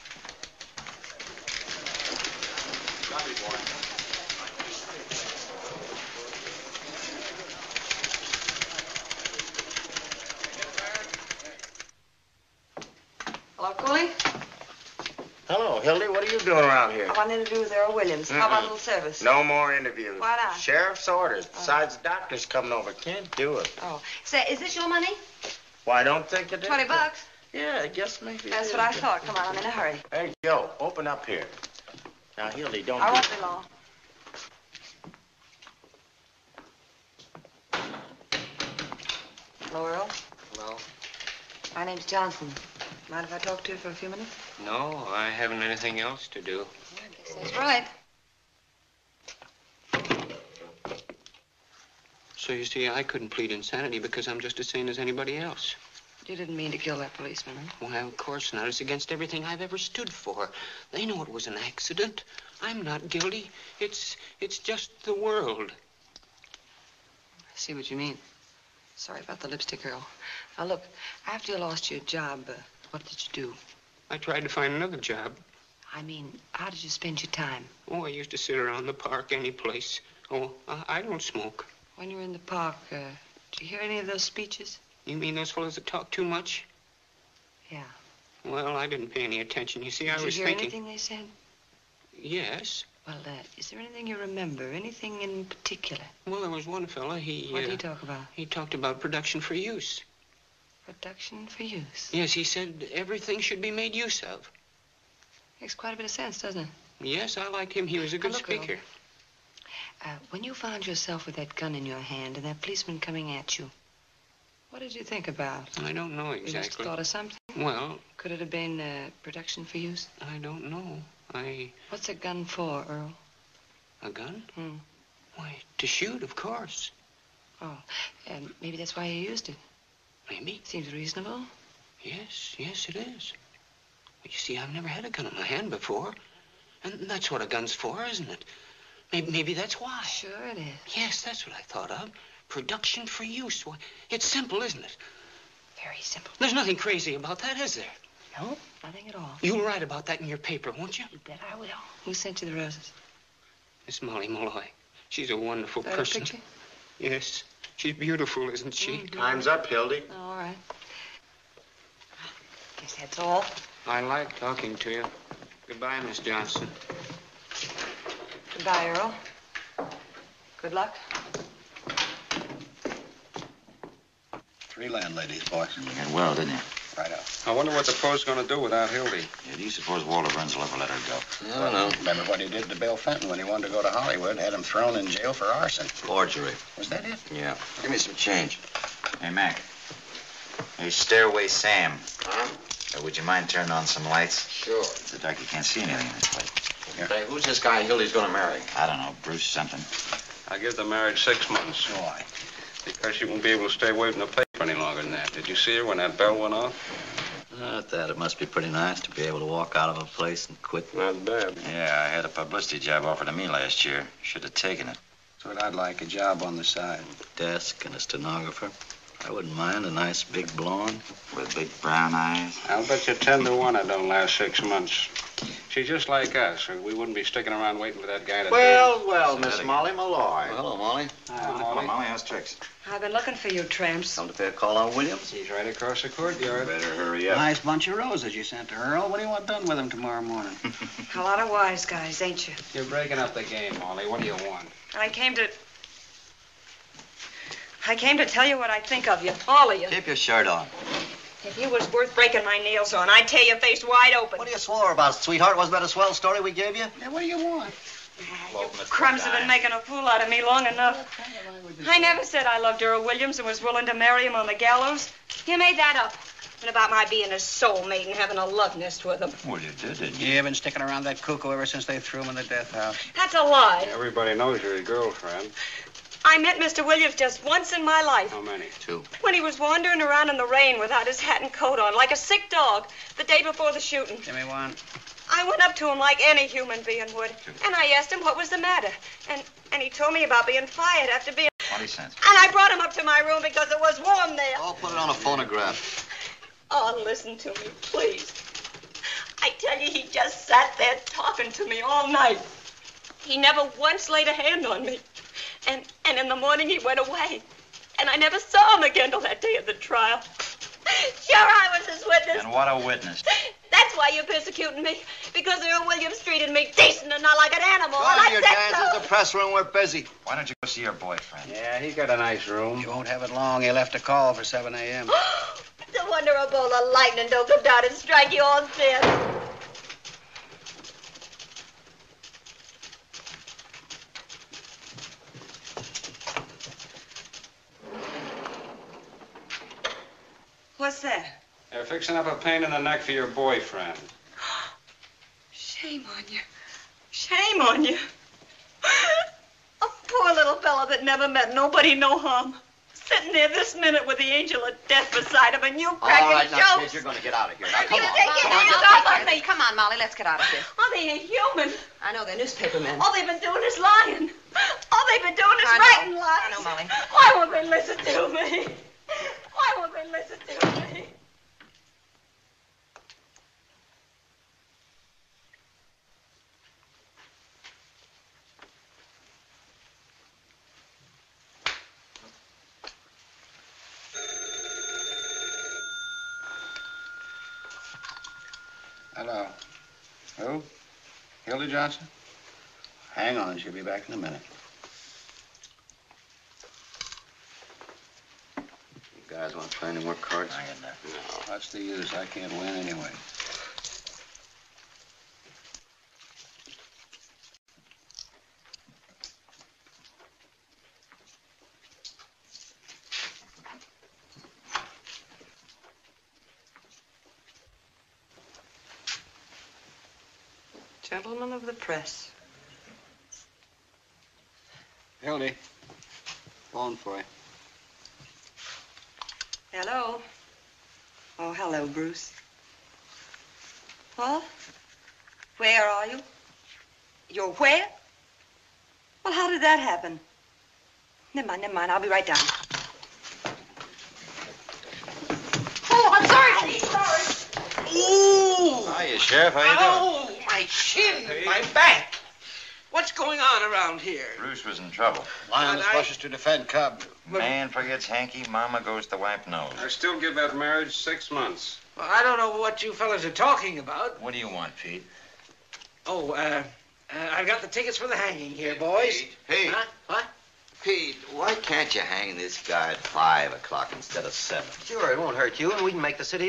Hello, Cooley? Hello, Hildy. What are you doing around here? I want to interview with Earl Williams. How about a little service? No more interviews. Why not? Sheriff's orders. Besides, the doctor's coming over. Can't do it. Oh. Say, is this your money? Well, I don't think it is. $20. Yeah, I guess maybe it That's is. what I thought. Come on, I'm in a hurry. Hey, Joe, open up here. Now, Hildy, don't... I won't be long. Hello, Earl. Hello? My name's Johnson. Mind if I talk to you for a few minutes? No, I haven't anything else to do. I guess that's right. So you see, I couldn't plead insanity because I'm just as sane as anybody else. You didn't mean to kill that policeman, huh? Well, of course not. It's against everything I've ever stood for. They know it was an accident. I'm not guilty. It's just the world. I see what you mean. Sorry about the lipstick, Earl. Now, look, after you lost your job, what did you do? I tried to find another job. I mean, how did you spend your time? Oh, I used to sit around the park any place. Oh, I don't smoke. When you were in the park, did you hear any of those speeches? You mean those fellows that talk too much? Yeah. Well, I didn't pay any attention. You see, I was Did you hear thinking... anything they said? Yes. Well, is there anything you remember? Anything in particular? Well, there was one fella, What did he talk about? He talked about production for use. Production for use? Yes, he said everything should be made use of. Makes quite a bit of sense, doesn't it? Yes, I liked him. He was a good look, Earl. speaker. When you found yourself with that gun in your hand and that policeman coming at you, what did you think about? I don't know You must have exactly. thought of something. Well, Could it have been production for use? I don't know. What's a gun for, Earl? A gun? Hmm. Why, to shoot, of course. Oh, maybe that's why you used it. Maybe. Seems reasonable. Yes, it is. You see, I've never had a gun in my hand before. And that's what a gun's for, isn't it? Maybe that's why. Sure it is. Yes, that's what I thought of. Production for use. Why, it's simple, isn't it? Very simple. There's nothing crazy about that, is there? No, nothing at all. You'll write about that in your paper, won't you? You bet I will. Who sent you the roses? Miss Molly Malloy. She's a wonderful That a person. picture? Yes. She's beautiful, isn't she? Time's up, Hildy. Oh, all right. Guess that's all. I like talking to you. Goodbye, Miss Johnson. Goodbye, Earl. Good luck. 3 landladies, boy. You did well, didn't you? Right up. I wonder what the post's going to do without Hildy. Yeah, do you suppose Walter Burns will ever let her go? I don't know. Remember what he did to Bill Fenton when he wanted to go to Hollywood? Had him thrown in jail for arson. Forgery. Was that it? Yeah. Give me some change. Hey, Mac. Hey, Stairway Sam. Huh? Would you mind turning on some lights? Sure. It's so dark you can't see anything in this place. Say, who's this guy Hildy's gonna marry? I don't know, Bruce something. I give the marriage 6 months. Why? Because she won't be able to stay away from the paper any longer than that. Did you see her when that bell went off? Not that. It must be pretty nice to be able to walk out of a place and quit. Not bad. Yeah, I had a publicity job offered to me last year. Should have taken it. That's what I'd like, a job on the side. Desk and a stenographer. I wouldn't mind a nice big blonde. With big brown eyes. I'll bet you 10 to 1 it don't last 6 months. She's just like us, or we wouldn't be sticking around waiting for that guy to Well, Miss Molly Malloy. Well, hello, Molly. Hello, Molly. How's tricks? I've been looking for you, tramps. Come to pay a call on Williams? He's right across the courtyard. Better hurry up. Nice bunch of roses you sent to Earl. What do you want done with them tomorrow morning? A lot of wise guys, ain't you? You're breaking up the game, Molly. What do you want? I came to tell you what I think of you, all of you. Keep your shirt on. If you was worth breaking my nails on, I'd tear your face wide open. What are you swore about, sweetheart? Wasn't that a swell story we gave you? Yeah, what do you want? Crumbs have been making a fool out of me long enough. I never said I loved Earl Williams and was willing to marry him on the gallows. You made that up. And about my being a soulmate and having a love nest with him. Well, you did, didn't you? You've been sticking around that cuckoo ever since they threw him in the death house. That's a lie. Everybody knows you're his girlfriend. I met Mr. Williams just once in my life. How many? 2. When he was wandering around in the rain without his hat and coat on, like a sick dog, the day before the shooting. Give me one. I went up to him like any human being would, and I asked him what was the matter. And he told me about being fired after being... 20 cents. And I brought him up to my room because it was warm there. I'll put it on a phonograph. Oh, listen to me, please. I tell you, he just sat there talking to me all night. He never once laid a hand on me. And in the morning, he went away. And I never saw him again till that day of the trial. Sure, I was his witness. And what a witness. That's why you're persecuting me. Because Earl Williams treated me decent and not like an animal. Go and on I your said dances. so. The press room, we're busy. Why don't you go see your boyfriend? Yeah, he got a nice room. You won't have it long. He left a call for 7 a.m. No wonder a bolt of lightning don't come down and strike you all dead. What's that? They're fixing up a pain in the neck for your boyfriend. Shame on you. Shame on you. A poor little fellow that never meant nobody no harm. Sitting there this minute with the angel of death beside him and you cracking All right, now, jokes. kid, you're going to get out of here. Now, come You on. take your Come on, hands now. off of me. Come on, Molly, let's get out of here. Oh, they ain't human. I know, they're newspaper men. All they've been doing is lying. All they've been doing is I know. writing lies. I know, Molly. Why won't they listen to me? Why won't they listen to me? Hello. Who? Hildy Johnson? Hang on, she'll be back in a minute. You guys want to play any more cards? Hang in there. No, what's the use? I can't win anyway. Gentlemen of the press. Hildy, phone for you. Hello. Oh, hello, Bruce. What? Where are you? You're where? Well, how did that happen? Never mind. I'll be right down. Oh, I'm sorry, Steve. Sorry. Ooh! Hiya, Sheriff. How you doing? Oh, my chin, my back. What's going on around here? Bruce was in trouble. Lionel rushes to defend Cub. Man forgets hanky, mama goes to wipe nose. I still give that marriage 6 months. Well, I don't know what you fellas are talking about. What do you want, Pete? Oh, I've got the tickets for the hanging here, boys. Pete. Huh? What? Pete, why can't you hang this guy at 5 o'clock instead of 7? Sure, it won't hurt you, and we can make the city edition.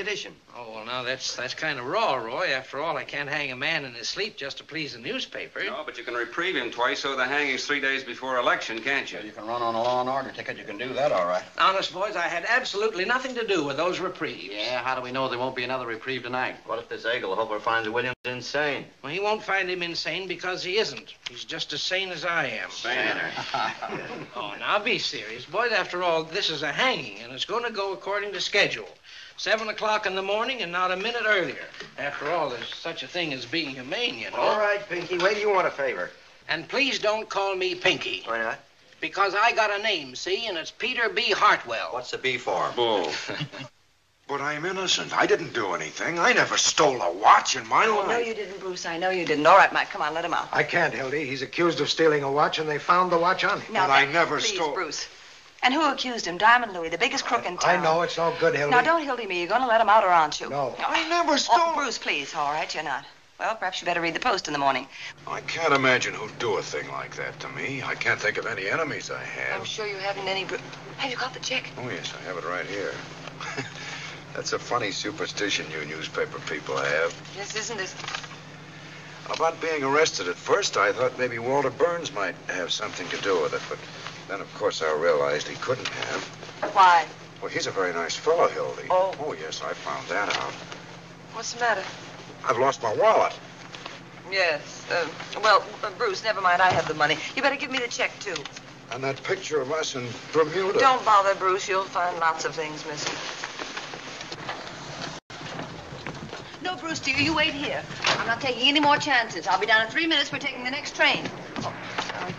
Oh, well, now, that's kind of raw, Roy. After all, I can't hang a man in his sleep just to please the newspaper. No, but you can reprieve him twice, so the hanging's 3 days before election, can't you? Well, you can run on a law and order ticket. You can do that, all right. Honest, boys, I had absolutely nothing to do with those reprieves. Yeah, how do we know there won't be another reprieve tonight? What if this Egelhofer finds Williams insane? Well, he won't find him insane because he isn't. He's just as sane as I am. Saner. Oh, now, be serious. Boys, after all, this is a hanging, and it's going to go according to schedule. 7 o'clock in the morning and not a minute earlier. After all, there's such a thing as being humane, you know. All right, Pinky. Wait till you want a favor. And please don't call me Pinky. Why not? Because I got a name, see, and it's Peter B. Hartwell. What's the B for? Bull. But I'm innocent. I didn't do anything. I never stole a watch in my life. No, you didn't, Bruce. I know you didn't. All right, Mike, come on, let him out. I can't, Hildy. He's accused of stealing a watch, and they found the watch on him. Now, But I never please, stole... Bruce. And who accused him? Diamond Louis, the biggest crook in I town. know, it's all good, Hildy. Now, don't Hildy me. You're going to let him out, or aren't you? No. I never stole... Oh, Bruce, please. All right, you're not. Well, perhaps you better read the Post in the morning. I can't imagine who'd do a thing like that to me. I can't think of any enemies I have. I'm sure you haven't any... Have you got the check? Oh, yes, I have it right here. That's a funny superstition you newspaper people have. Yes, isn't it? About being arrested at first, I thought maybe Walter Burns might have something to do with it, but then, of course, I realized he couldn't have. Why? Well, he's a very nice fellow, Hildy. Oh. Oh, yes, I found that out. What's the matter? I've lost my wallet. Yes. Well, Bruce, never mind. I have the money. You better give me the check, too. And that picture of us in Bermuda. Don't bother, Bruce. You'll find lots of things missing. No, Bruce, dear, you wait here. I'm not taking any more chances. I'll be down in 3 minutes. We're taking the next train. Oh, sorry.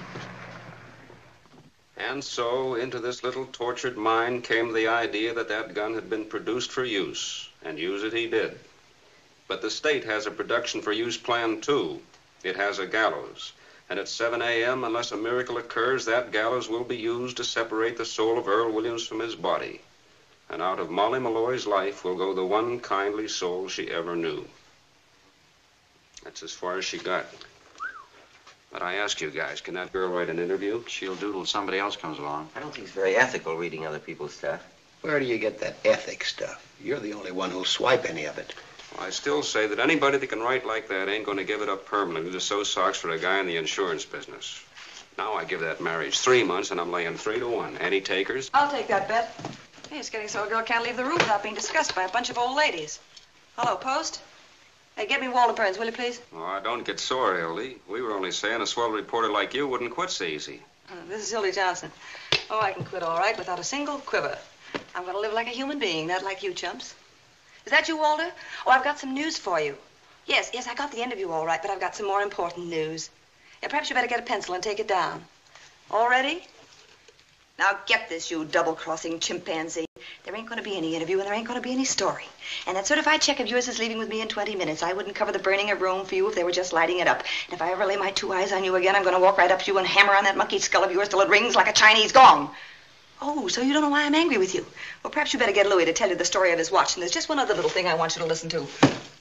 And so, into this little tortured mind came the idea that that gun had been produced for use, and use it he did. But the state has a production for use plan, too. It has a gallows. And at 7 a.m., unless a miracle occurs, that gallows will be used to separate the soul of Earl Williams from his body. And out of Molly Malloy's life will go the one kindly soul she ever knew. That's as far as she got. But I ask you guys, can that girl write an interview? She'll do till somebody else comes along. I don't think it's very ethical reading other people's stuff. Where do you get that ethics stuff? You're the only one who'll swipe any of it. Well, I still say that anybody that can write like that ain't going to give it up permanently to sew socks for a guy in the insurance business. Now I give that marriage 3 months, and I'm laying 3 to 1. Any takers? I'll take that bet. Hey, it's getting so a girl can't leave the room without being discussed by a bunch of old ladies. Hello, Post. Hey, get me Walter Burns, will you, please? Oh, don't get sore, Hildy. We were only saying a swell reporter like you wouldn't quit so easy. This is Hildy Johnson. Oh, I can quit all right without a single quiver. I'm going to live like a human being, not like you chumps. Is that you, Walter? Oh, I've got some news for you. Yes, I got the interview all right, but I've got some more important news. Yeah, perhaps you better get a pencil and take it down. All ready? Now get this, you double-crossing chimpanzee. There ain't going to be any interview, and there ain't going to be any story. And that certified check of yours is leaving with me in 20 minutes. I wouldn't cover the burning of Rome for you if they were just lighting it up. And if I ever lay my 2 eyes on you again, I'm going to walk right up to you and hammer on that monkey skull of yours till it rings like a Chinese gong. Oh, so you don't know why I'm angry with you? Well, perhaps you better get Louis to tell you the story of his watch. And there's just one other little thing I want you to listen to. Did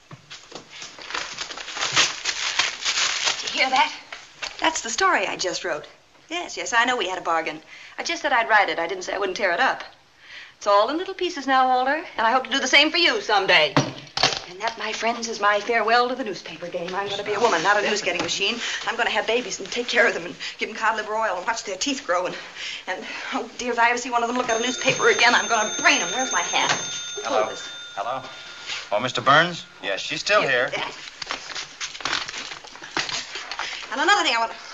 you hear that? That's the story I just wrote. Yes, I know we had a bargain. I just said I'd write it. I didn't say I wouldn't tear it up. It's all in little pieces now, Walter, and I hope to do the same for you someday. And that, my friends, is my farewell to the newspaper game. I'm going to be a woman, not a news-getting machine. I'm going to have babies and take care of them and give them cod liver oil and watch their teeth grow. And oh, dear, if I ever see one of them look at a newspaper again, I'm going to brain them. Where's my hat? Hello. Hello? Oh, Mr. Burns? Yes, she's still here. And another thing I want to...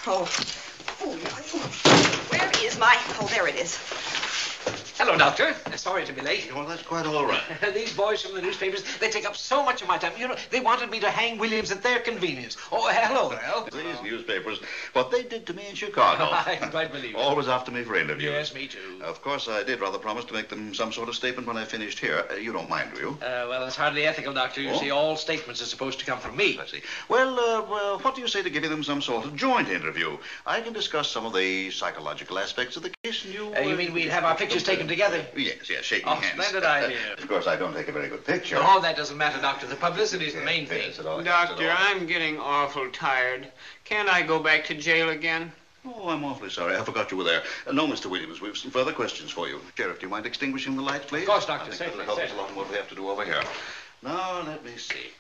where is my... Oh, there it is. Hello, Doctor. Sorry to be late. Well, that's quite all right. These boys from the newspapers, they take up so much of my time. You know, they wanted me to hang Williams at their convenience. Oh, hello, Al. These newspapers, what they did to me in Chicago. I quite believe it. Always after me for interviews. Yes, me too. Of course, I did rather promise to make them some sort of statement when I finished here. You don't mind, do you? Well, it's hardly ethical, Doctor. You see, all statements are supposed to come from me. I see. Well, what do you say to giving them some sort of joint interview? I can discuss some of the psychological aspects of the case, and you... you mean we'd have our pictures taken together? Yes, shaking hands. Splendid idea. Of course, I don't take a very good picture. Oh, that doesn't matter, Doctor. The publicity's the main thing. Doctor, I'm getting awful tired. Can't I go back to jail again? Oh, I'm awfully sorry. I forgot you were there. No, Mr. Williams, we've some further questions for you. Sheriff, do you mind extinguishing the lights, please? Of course, Doctor. Certainly. There's a lot more we have to do over here. Now, let me see.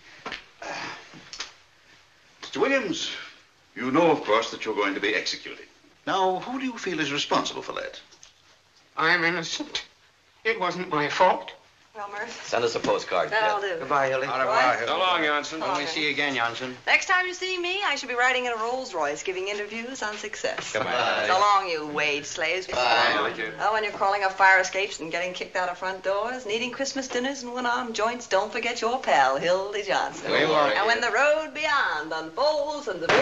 Mr. Williams, you know, of course, that you're going to be executed. Now, who do you feel is responsible for that? I'm innocent. It wasn't my fault. Well, Murph, Send us a postcard. that'll do. Goodbye, Hildy. Au revoir, Hildy. So long, Jansen. When we see you again, Jansen. Next time you see me, I shall be riding in a Rolls Royce giving interviews on success. Goodbye. So long, you wage slaves. Bye. Oh, when you're crawling up fire escapes and getting kicked out of front doors, needing Christmas dinners and one-arm joints, don't forget your pal, Hildy Johnson. We won't. And when the road beyond unfolds and the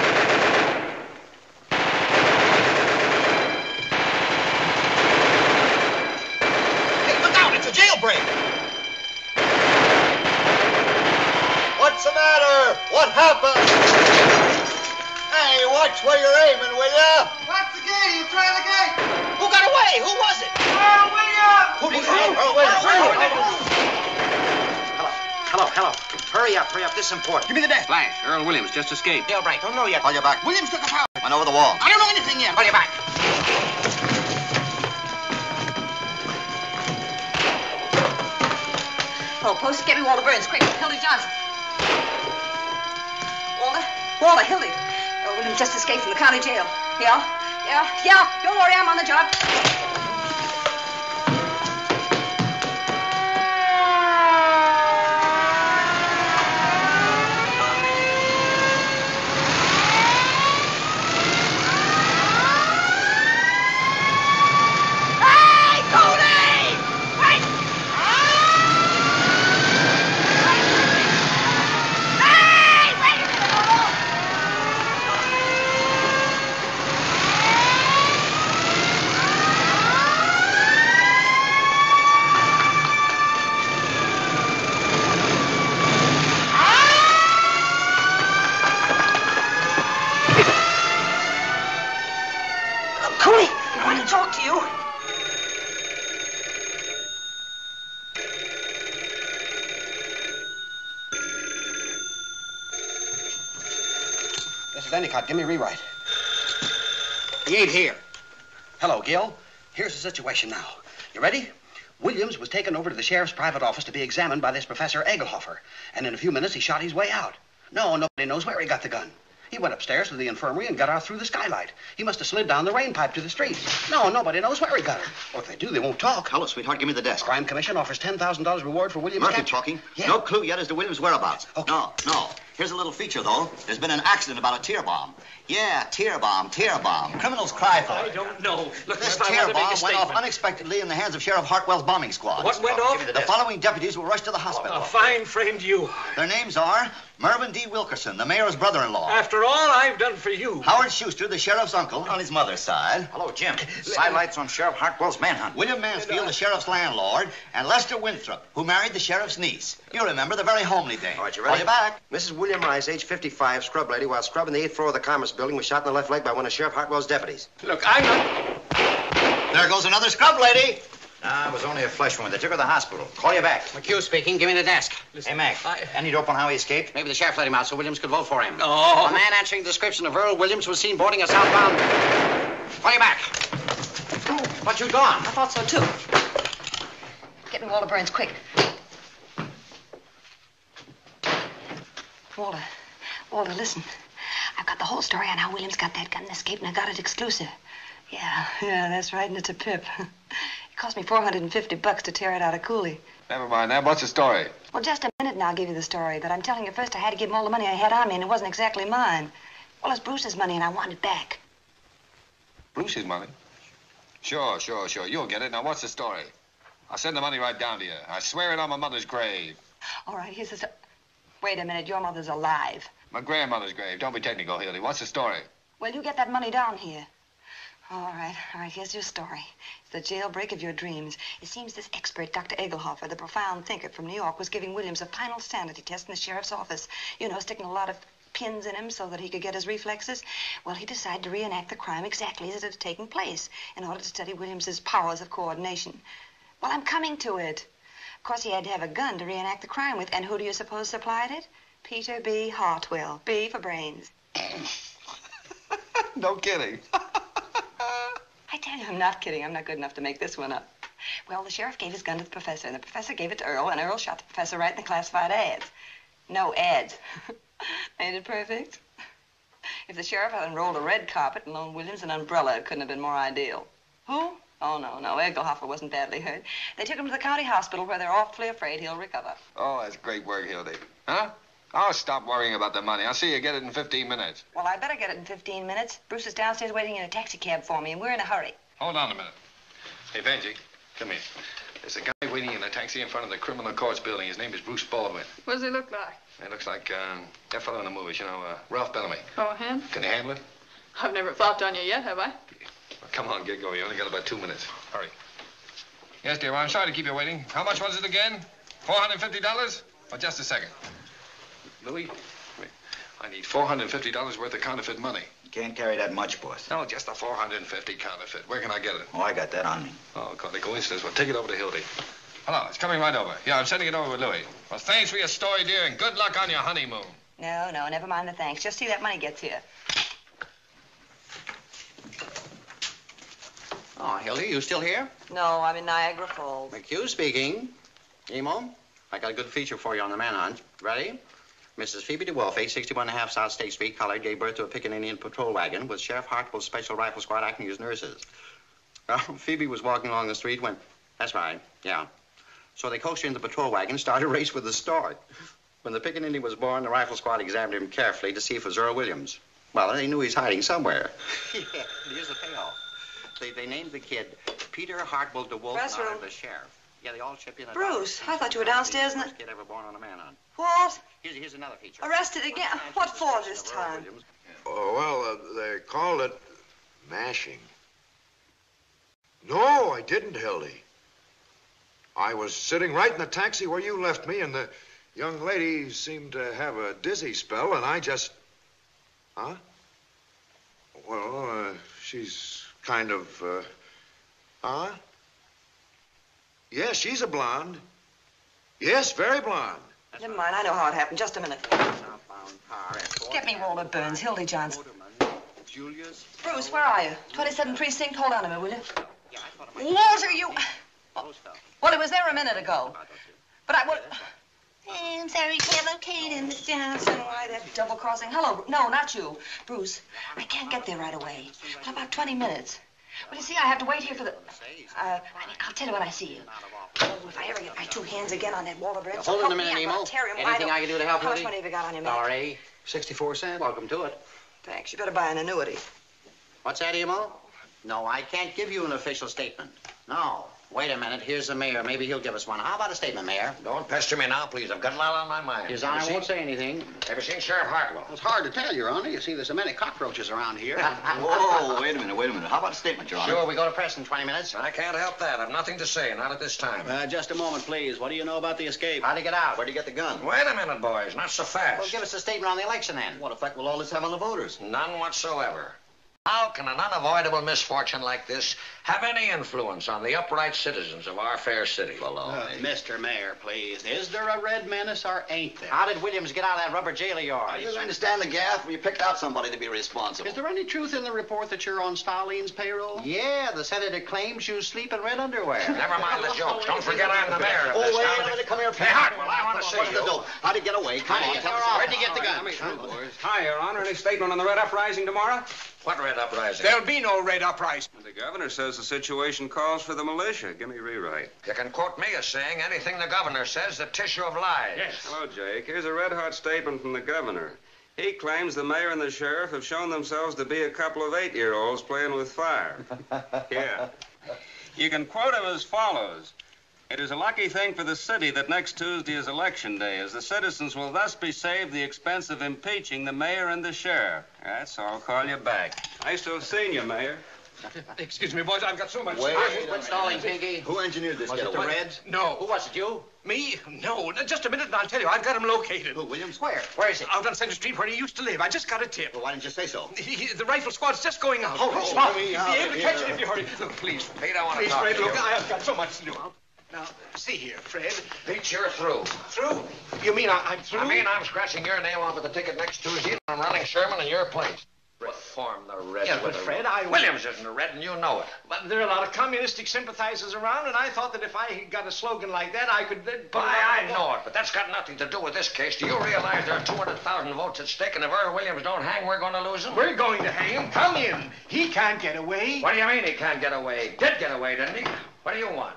It's a jailbreak! What's the matter? What happened? Hey, watch where you're aiming, will ya? Watch the gate. He's trying the gate. Who got away? Who was it? Earl Williams. Who did you Hello. Hurry up. This is important. Give me the desk. Flash. Earl Williams just escaped. Jailbreak. Don't know yet. Call you back. Williams took us out. Went over the wall. I don't know anything yet. Call you back. Oh, post, get me Walter Burns, quick. Hildy Johnson. Walter, Hildy. Oh, William just escaped from the county jail. Yeah. Don't worry, I'm on the job. Mrs. Endicott, give me a rewrite. He ain't here. Hello, Gil. Here's the situation now. You ready? Williams was taken over to the sheriff's private office to be examined by this Professor Egelhofer, and in a few minutes he shot his way out. No, nobody knows where he got the gun. He went upstairs to the infirmary and got out through the skylight. He must have slid down the rain pipe to the street. No, nobody knows where he got it. Or if they do, they won't talk. Hello, sweetheart. Give me the desk. Crime Commission offers $10,000 reward for Williams' Murphy capture. talking. Yeah. No clue yet as to Williams' whereabouts. Okay. No. Here's a little feature, though. There's been an accident about a tear bomb. Yeah, tear bomb. Criminals cry for it. I don't know. Look, This Mr. I tear want to make a bomb went off statement. unexpectedly in the hands of Sheriff Hartwell's bombing squad. What went off? The following deputies will rush to the hospital. A fine friend you are. Their names are Mervyn D. Wilkerson, the mayor's brother-in-law. After all I've done for you. Howard Schuster, the sheriff's uncle, on his mother's side. Hello, Jim. Sidelights on Sheriff Hartwell's manhunt. William Mansfield, the sheriff's landlord, and Lester Winthrop, who married the sheriff's niece. You remember, the very homely dame. All right, you Call ready? you back. Mrs. William Rice, age 55, scrub lady, while scrubbing the 8th floor of the Commerce Building, was shot in the left leg by one of Sheriff Hartwell's deputies. Look, I'm not... There goes another scrub lady. Nah, it was only a flesh wound. They took her to the hospital. Call you back. McHugh speaking. Give me the desk. Hey, Mac. Any dope on how he escaped? Maybe the sheriff let him out so Williams could vote for him. Oh. A man answering the description of Earl Williams was seen boarding a southbound. Call you back. But you'd gone. I thought so, too. Get me Walter Burns, quick. Walter, listen. I've got the whole story on how Williams got that gun and escaped, and I got it exclusive. Yeah, that's right, and it's a pip. It cost me $450 to tear it out of Cooley. Never mind that. What's the story? Well, just a minute and I'll give you the story. But I'm telling you first, I had to give him all the money I had on me, and it wasn't exactly mine. Well, it's Bruce's money, and I want it back. Bruce's money? Sure. You'll get it. Now, what's the story? I'll send the money right down to you. I swear it on my mother's grave. All right, here's the... Wait a minute, your mother's alive. My grandmother's grave. Don't be technical, Hildy. What's the story? Well, you get that money down here. All right, here's your story. It's the jailbreak of your dreams. It seems this expert, Dr. Egelhofer, the profound thinker from New York, was giving Williams a final sanity test in the sheriff's office. You know, sticking a lot of pins in him so that he could get his reflexes. Well, he decided to reenact the crime exactly as it had taken place in order to study Williams's powers of coordination. Well, I'm coming to it. Of course, he had to have a gun to reenact the crime with, and who do you suppose supplied it? Peter B. Hartwell. B for brains. No kidding. I tell you, I'm not kidding. I'm not good enough to make this one up. Well, the sheriff gave his gun to the professor, and the professor gave it to Earl, and Earl shot the professor right in the classified ads. No ads. Ain't it perfect? If the sheriff had unrolled a red carpet and loaned Williams an umbrella, it couldn't have been more ideal. Who? Oh, no. Egelhofer wasn't badly hurt. They took him to the county hospital where they're awfully afraid he'll recover. Oh, that's great work, Hildy. Huh? I'll stop worrying about the money. I'll see you get it in 15 minutes. Well, I better get it in 15 minutes. Bruce is downstairs waiting in a taxi cab for me, and we're in a hurry. Hold on a minute. Hey, Benji, come here. There's a guy waiting in a taxi in front of the criminal courts building. His name is Bruce Baldwin. What does he look like? He looks like that fellow in the movies, Ralph Bellamy. Oh, him? Can you handle it? I've never flopped on you yet, have I? Well, come on, get going. You only got about 2 minutes. Hurry. Yes, dear. Well, I'm sorry to keep you waiting. How much was it again? $450? Or just a second? Louis, I need $450 worth of counterfeit money. You can't carry that much, boss. No, just a $450 counterfeit. Where can I get it? Oh, I got that on me. Oh, quite a coincidence. Well, take it over to Hildy. Hello, it's coming right over. Yeah, I'm sending it over with Louis. Well, thanks for your story, dear, and good luck on your honeymoon. No, never mind the thanks. Just see that money gets here. Oh, Hildy, you still here? No, I'm in Niagara Falls. McHugh speaking. Emo, I got a good feature for you on the manhunt. Ready? Mrs. Phoebe DeWolf, 861.5 South State Street, colored, gave birth to a picking Indian patrol wagon with Sheriff Hartwell's Special Rifle Squad acting as nurses. Well, Phoebe was walking along the street when... That's right, yeah. So they coaxed her in the patrol wagon and started a race with the start. When the picking Indian was born, the rifle squad examined him carefully to see if it was Earl Williams. Well, they knew he's hiding somewhere. Yeah, here's the payoff. They named the kid Peter Hartwell DeWolf, the sheriff. Yeah, they all chipped in. Bruce, I thought you were downstairs in the... Kid ever born on a manhunt. What? Here's another feature. Arrested again? What for this time? Oh, well, they called it mashing. No, I didn't, Hildy. I was sitting right in the taxi where you left me, and the young lady seemed to have a dizzy spell, and I just... Huh? Well, she's kind of, Huh? Yes, she's a blonde. Yes, very blonde. Never mind, I know how it happened. Just a minute. Get me Walter Burns, Hildy Johnson. Bruce, where are you? 27 Precinct. Hold on a minute, will you? Walter, you... Well, it was there a minute ago. But I'm sorry, can't locate him, Miss Johnson. Why, that double crossing. Hello. No, not you. Bruce, I can't get there right away. But about 20 minutes. Well, you see, I have to wait here for the... I'll tell you when I see you. Oh, if I ever get my two hands again on that Walter Burns... Hold on a minute, Nemo. Anything I can do to help you? How much money have you got on your man? $1.80, 64 cents. Welcome to it. Thanks. You better buy an annuity. What's that, Emo? No, I can't give you an official statement. No. Wait a minute. Here's the mayor. Maybe he'll give us one. How about a statement, Mayor? Don't pester me now, please. I've got a lot on my mind. His Honor won't say anything. Ever seen Sheriff Hartwell? It's hard to tell, Your Honor. You see, there's so many cockroaches around here. Whoa, wait a minute. How about a statement, Your Honor? Sure, we go to press in 20 minutes. I can't help that. I've nothing to say, not at this time. Just a moment, please. What do you know about the escape? How'd he get out? Where'd you get the gun? Wait a minute, boys. Not so fast. Well, give us a statement on the election, then. What effect will all this have on the voters? None whatsoever. How can an unavoidable misfortune like this have any influence on the upright citizens of our fair city? Mr. Mayor, please. Is there a red menace or ain't there? How did Williams get out of that rubber jail of yours? Are you going to stand the gaff where you picked out somebody to be responsible? Is there any truth in the report that you're on Stalin's payroll? Yeah, the senator claims you sleep in red underwear. Never mind the jokes. Don't forget I'm the mayor of this town. Wait a minute. Come here, Hey, Hartwell, I want to see you. How'd he get away? Come on, tell us. Where'd he get the gun? Hi, Your Honor. Any statement on the Red Uprising tomorrow? What Red Uprising? There'll be no Red Uprising. The governor says the situation calls for the militia. Give me a rewrite. You can quote me as saying anything the governor says, the tissue of lies. Yes. Hello, Jake. Here's a red-hot statement from the governor. He claims the mayor and the sheriff have shown themselves to be a couple of 8-year-olds playing with fire. Yeah. You can quote him as follows. It is a lucky thing for the city that next Tuesday is election day, as the citizens will thus be saved the expense of impeaching the mayor and the sheriff. That's all. I'll call you back. Nice to have seen you, Mayor. Excuse me, boys. I've got so much... Quit stalling, Pinky. Who engineered this getaway? the Reds? No. Who was it, you? Me? No. Just a minute and I'll tell you. I've got him located. Who, Williams? Where? Where is he? Out on Center Street where he used to live. I just got a tip. Well, why didn't you say so? The rifle squad's just going out. Stop. You'll be able to catch it if you hurry. Look, please. Pete, I want to Please, talk Fred, to you. look, I've got so much to do. Now, see here, Fred. Pete, you're through. Through? You mean I'm through? I mean I'm scratching your name off at the ticket next Tuesday and I'm running Sherman in your place. form the Red Yeah, but with a Fred, Williams isn't a Red, and you know it. But there are a lot of communistic sympathizers around, and I thought that if I got a slogan like that, I could put Why, it I know it, but that's got nothing to do with this case. Do you realize there are 200,000 votes at stake, and if Earl Williams don't hang, we're going to lose him? We're going to hang him. Come in. He can't get away. What do you mean he can't get away? Did get away, didn't he? What do you want?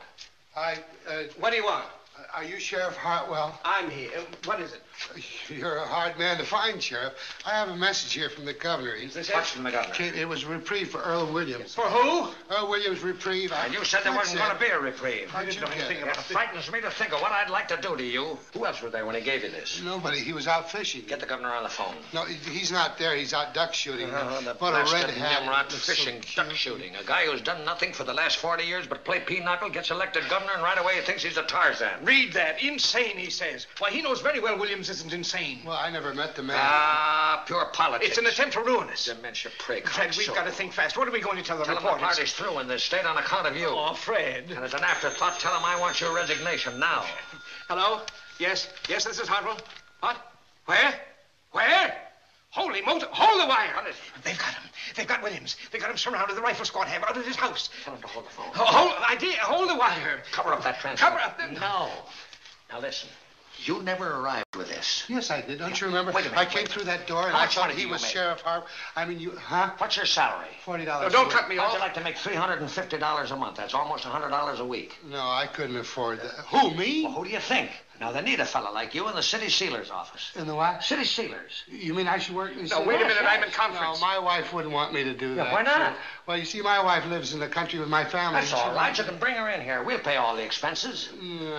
What do you want? Are you Sheriff Hartwell? I'm here. What is it? You're a hard man to find, Sheriff. I have a message here from the governor. What's from the governor? It was reprieve for Earl Williams. For who? Earl Williams reprieve. And you said there wasn't going to be a reprieve. I didn't know anything It frightens me to think of what I'd like to do to you. Who else was there when he gave you this? Nobody. He was out fishing. Get the governor on the phone. No, he's not there. He's out duck shooting. The What a red blasted hat. nimrod fishing, duck shooting. A guy who's done nothing for the last 40 years but play pinochle gets elected governor, and right away he thinks he's a Tarzan. Read that. Insane, he says. Why, he knows very well Williams isn't insane. Well, I never met the man. Ah, pure politics. It's an attempt to ruin us. Dementia prig. Fred, we've got to think fast. What are we going to tell the Tell him the reporters? party's through in this state on account of you. Oh, Fred. And as an afterthought, tell him I want your resignation now. Hello? Yes, this is Hartwell. What? Where? Where? Holy motor! Hold the wire! What is it? They've got him. They've got Williams. They've got him surrounded. The rifle squad have out at his house. Tell him to hold the phone. Hold the wire. Cover up that transfer. Cover up the... No. Now listen. You never arrived with this. Yes, I did. Don't you remember? Wait a minute. I came through that door and How I much thought money he do you was make? Sheriff Harp. I mean, you, huh? What's your salary? $40. No, don't cut me How'd off. you like to make $350 a month? That's almost $100 a week. No, I couldn't afford that. Who, me? Well, who do you think? Now, they need a fella like you in the city sealer's office. In the what? City sealers. You mean I should work in the No, city? wait a minute. Yes. I'm in conference. No, my wife wouldn't want me to do that. why not? Well, you see, my wife lives in the country with my family. That's all right. You can bring her in here. We'll pay all the expenses. No,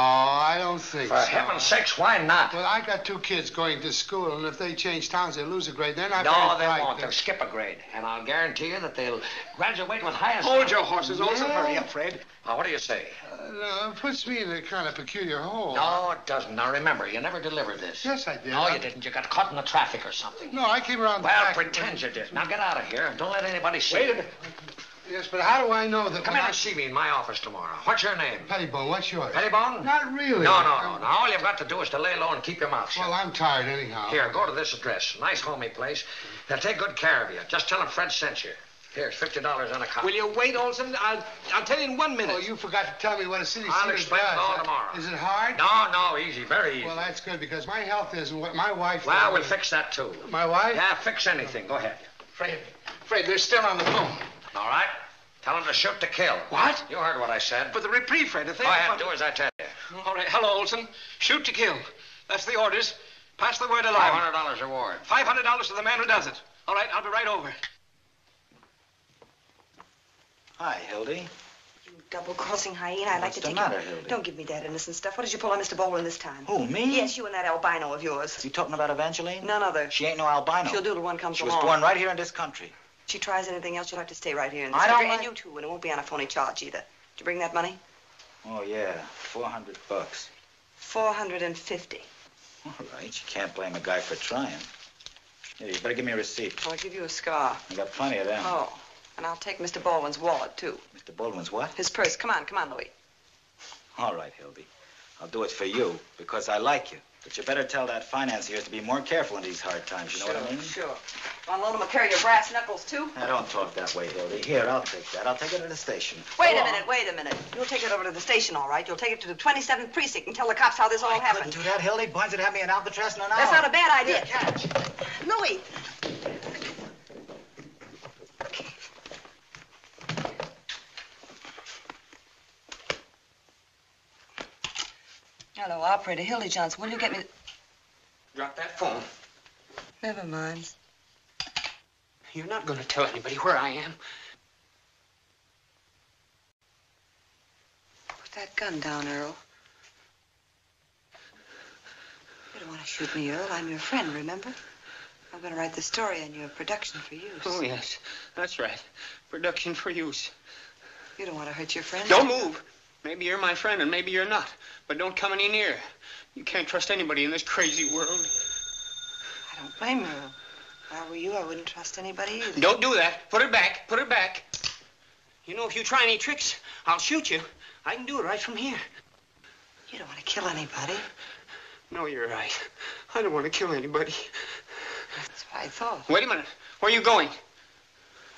I don't think For so. heaven's sakes, why not? Well, I got 2 kids going to school, and if they change towns, they lose a grade. They're not No, very they bright. won't. They'll skip a grade. And I'll guarantee you that they'll graduate with highest... Hold your horses. Also, Yeah. hurry up, Fred. Now, what do you say? No, it puts me in a kind of peculiar hole. No, it doesn't. Now, remember, you never delivered this. Yes, I did. No, you didn't. You got caught in the traffic or something. No, I came around the Well, back. pretend you did. Now, get out of here. Don't let anybody see Wait you. a minute. Yes, but how do I know that... Come in and see me in my office tomorrow. What's your name? Pettibone, what's yours? Pettibone? Not really. No. Now, all you've got to do is to lay low and keep your mouth shut. Well, I'm tired anyhow. Here, go to this address. Nice, homey place. They'll take good care of you. Just tell them Fred sent you. Here's $50 on a copy. Will you wait, Olson? I'll tell you in 1 minute. Oh, you forgot to tell me what a city I'll sealer explain it does. all tomorrow. Is it hard? No, easy. Very easy. Well, that's good, because my health isn't what my wife... Well, we'll fix that, too. My wife? Yeah, fix anything. Go ahead. Fred, they're still on the phone. All right? Tell them to shoot to kill. What? You heard what I said. For the reprieve, Fred. If they... Go ahead, do as I tell you. All right. Hello, Olson. Shoot to kill. That's the orders. Pass the word along. $500 reward. $500 to the man who does it. All right, I'll be right over. Hi, Hildy. You double-crossing hyena. I'd like What's to the take matter, you... Hildy? Don't give me that innocent stuff. What did you pull on Mr. Baldwin this time? Who, me? Yes, you and that albino of yours. You talking about Evangeline? None other. She ain't no albino. She'll do till one comes She along. was born right here in this country. If she tries anything else, you'll have to stay right here in this I don't country. like- And you too, and it won't be on a phony charge either. Did you bring that money? Oh, yeah. $400. $450. All right. You can't blame a guy for trying. Here, you better give me a receipt. I'll give you a scar. I got plenty of them. Oh, and I'll take Mr. Baldwin's wallet, too. Mr. Baldwin's what? His purse. Come on, Louis. All right, Hildy. I'll do it for you because I like you. But you better tell that financier to be more careful in these hard times. You know what I mean? Sure. Want to loan him a pair of your brass knuckles, too? Now, don't talk that way, Hildy. Here, I'll take that. I'll take it to the station. Wait a minute. You'll take it over to the station, all right. You'll take it to the 27th precinct and tell the cops how this all happened. Couldn't do that, Hildy. Barnes would have me in Alcatraz in an hour. That's not a bad idea. Here, catch. Louis. Hello, operator. Hildy Johnson. Will you get me... Drop that phone. Never mind. You're not going to tell anybody where I am. Put that gun down, Earl. You don't want to shoot me, Earl. I'm your friend, remember? I'm going to write the story on your production for use. Oh, yes. That's right. Production for use. You don't want to hurt your friend? Don't move. Maybe you're my friend and maybe you're not. But don't come any nearer. You can't trust anybody in this crazy world. I don't blame you, Earl. If I were you, I wouldn't trust anybody either. Don't do that. Put it back. Put it back. You know, if you try any tricks, I'll shoot you. I can do it right from here. You don't want to kill anybody. No, you're right. I don't want to kill anybody. That's what I thought. Wait a minute. Where are you going?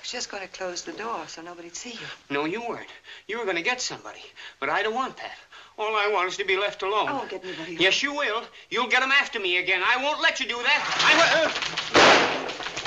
was just going to close the door so nobody'd see you. No, you weren't. You were going to get somebody. But I don't want that. All I want is to be left alone. I won't get anybody. Yes, you will. You'll get them after me again. I won't let you do that.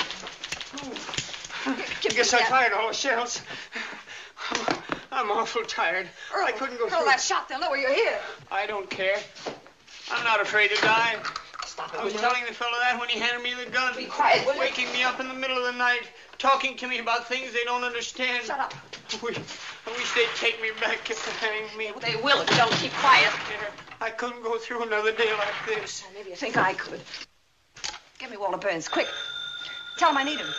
I guess I fired all the shells. I'm awful tired. Earl, I couldn't go Earl, through. that shot, they'll know where you're here. I don't care. I'm not afraid to die. Stop it, I was will you? telling the fellow that when he handed me the gun. Be quiet, will you? Waking me up in the middle of the night, talking to me about things they don't understand. Shut up. I wish they'd take me back to hang me. They will if you don't keep quiet. I couldn't go through another day like this. Well, maybe you think I could. Give me Walter Burns, quick. Tell him I need him.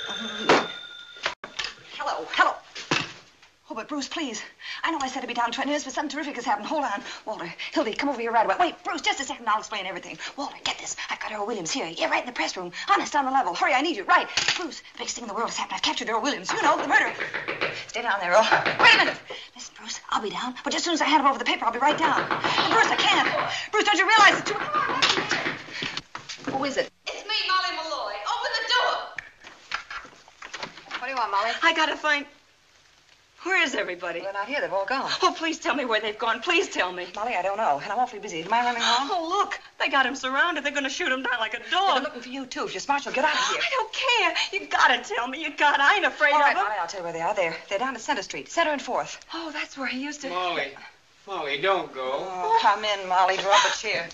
Hello. Oh, but Bruce, please. I know I said to be down in 20 minutes, but something terrific has happened. Hold on. Walter, Hildy, come over here right away. Wait, Bruce, just a second. I'll explain everything. Walter, get this. I've got Earl Williams here. Yeah, right in the press room. Honest, on the level. Hurry, I need you. Right. Bruce, the biggest thing in the world has happened. I've captured Earl Williams. You know, the murderer. Stay down there, Earl. Wait a minute. Listen, Bruce, I'll be down, but as soon as I hand him over the paper, I'll be right down. And Bruce, I can't. Bruce, don't you realize that you... Who is it? It's me, Molly Malloy. Open the door. What do you want, Molly? I gotta find... Where is everybody? They're not here. They've all gone. Oh, please tell me where they've gone. Please tell me. Molly, I don't know. And I'm awfully busy. Am I running wrong? Oh, look. They got him surrounded. They're going to shoot him down like a dog. They're looking for you, too. If you're smart, you'll get out of here. I don't care. You gotta tell me. You got. I ain't afraid All right, of them. Molly, I'll tell you where they are. They're down at Center Street. Center and 4th. Oh, that's where he used to... Molly, don't go. Oh, come in, Molly. Draw up a chair.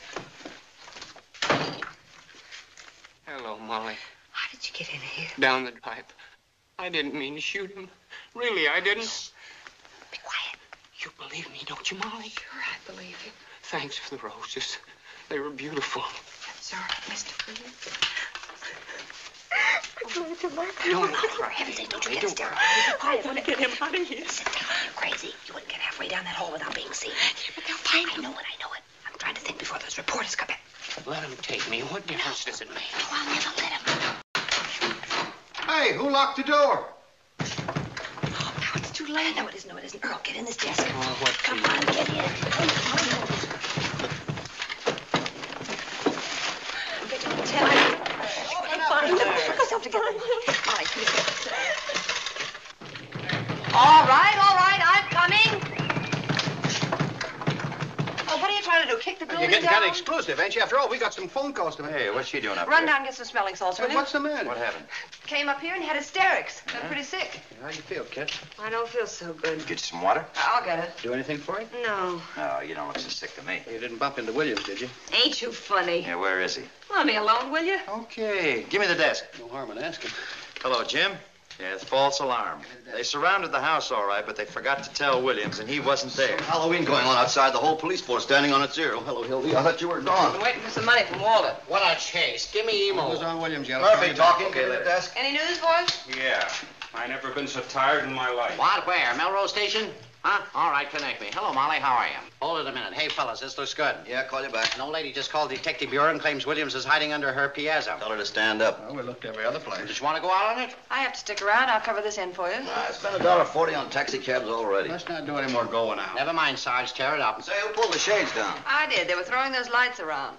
Hello, Molly. How did you get in here? Down the pipe. I didn't mean to shoot him. Really, I didn't. Shh. Be quiet. You believe me, don't you, Molly? Sure, I believe you. Thanks for the roses. They were beautiful. That's all right, Mr. Freeman. Don't For heaven's sake, don't you get hysterical. Be quiet. I want to get him out of here. Sit down. You're crazy. You wouldn't get halfway down that hall without being seen. Yeah, but they'll find him. I know it. I'm trying to think before those reporters come back. let him take me. What difference does it make? Oh, I'll never let him. Hey, who locked the door? Oh, now it's too late. No, it isn't. Earl, get in this desk. Oh, what Come on, get in. Find them. Put yourself together. All right, please. All right, I'm coming. Oh, what are you trying to do? Kick the building You're getting down? kind of exclusive, ain't you? After all, we got some phone calls to make. Hey, what's she doing up Run there? down and get some smelling salts, will Hey, you? what's the matter? What happened? Came up here and had hysterics. Got pretty sick. How you feel, kid? I don't feel so good. Get you some water? I'll get it. Do anything for you? No. No, you don't look so sick to me. You didn't bump into Williams, did you? Ain't you funny? Yeah, where is he? Let me alone, will you? Okay, give me the desk. No harm in asking. Hello, Jim. Yeah, it's false alarm. They surrounded the house all right, but they forgot to tell Williams, and he wasn't there. Halloween going on outside, the whole police force standing on its ear. Oh, hello, Hildy. I thought you were gone. I'm waiting for some money from Walter. What a chase. Give me emo. Who's on Williams yet? Murphy talking. Okay, Give me the later. desk. Any news, boys? Yeah. I never been so tired in my life. What? Where? Melrose Station? Huh? All right, connect me. Hello, Molly. How are you? Hold it a minute. Hey, fellas, this looks good. Yeah, call you back. An old lady just called the Detective Bureau and claims Williams is hiding under her piazza. Tell her to stand up. Well, we looked every other place. Did you want to go out on it? I have to stick around. I'll cover this end for you. I spent $1.40 on taxi cabs already. Let's not do any more going out. Never mind, Sarge. Tear it up. Say, who pulled the shades down? I did. They were throwing those lights around.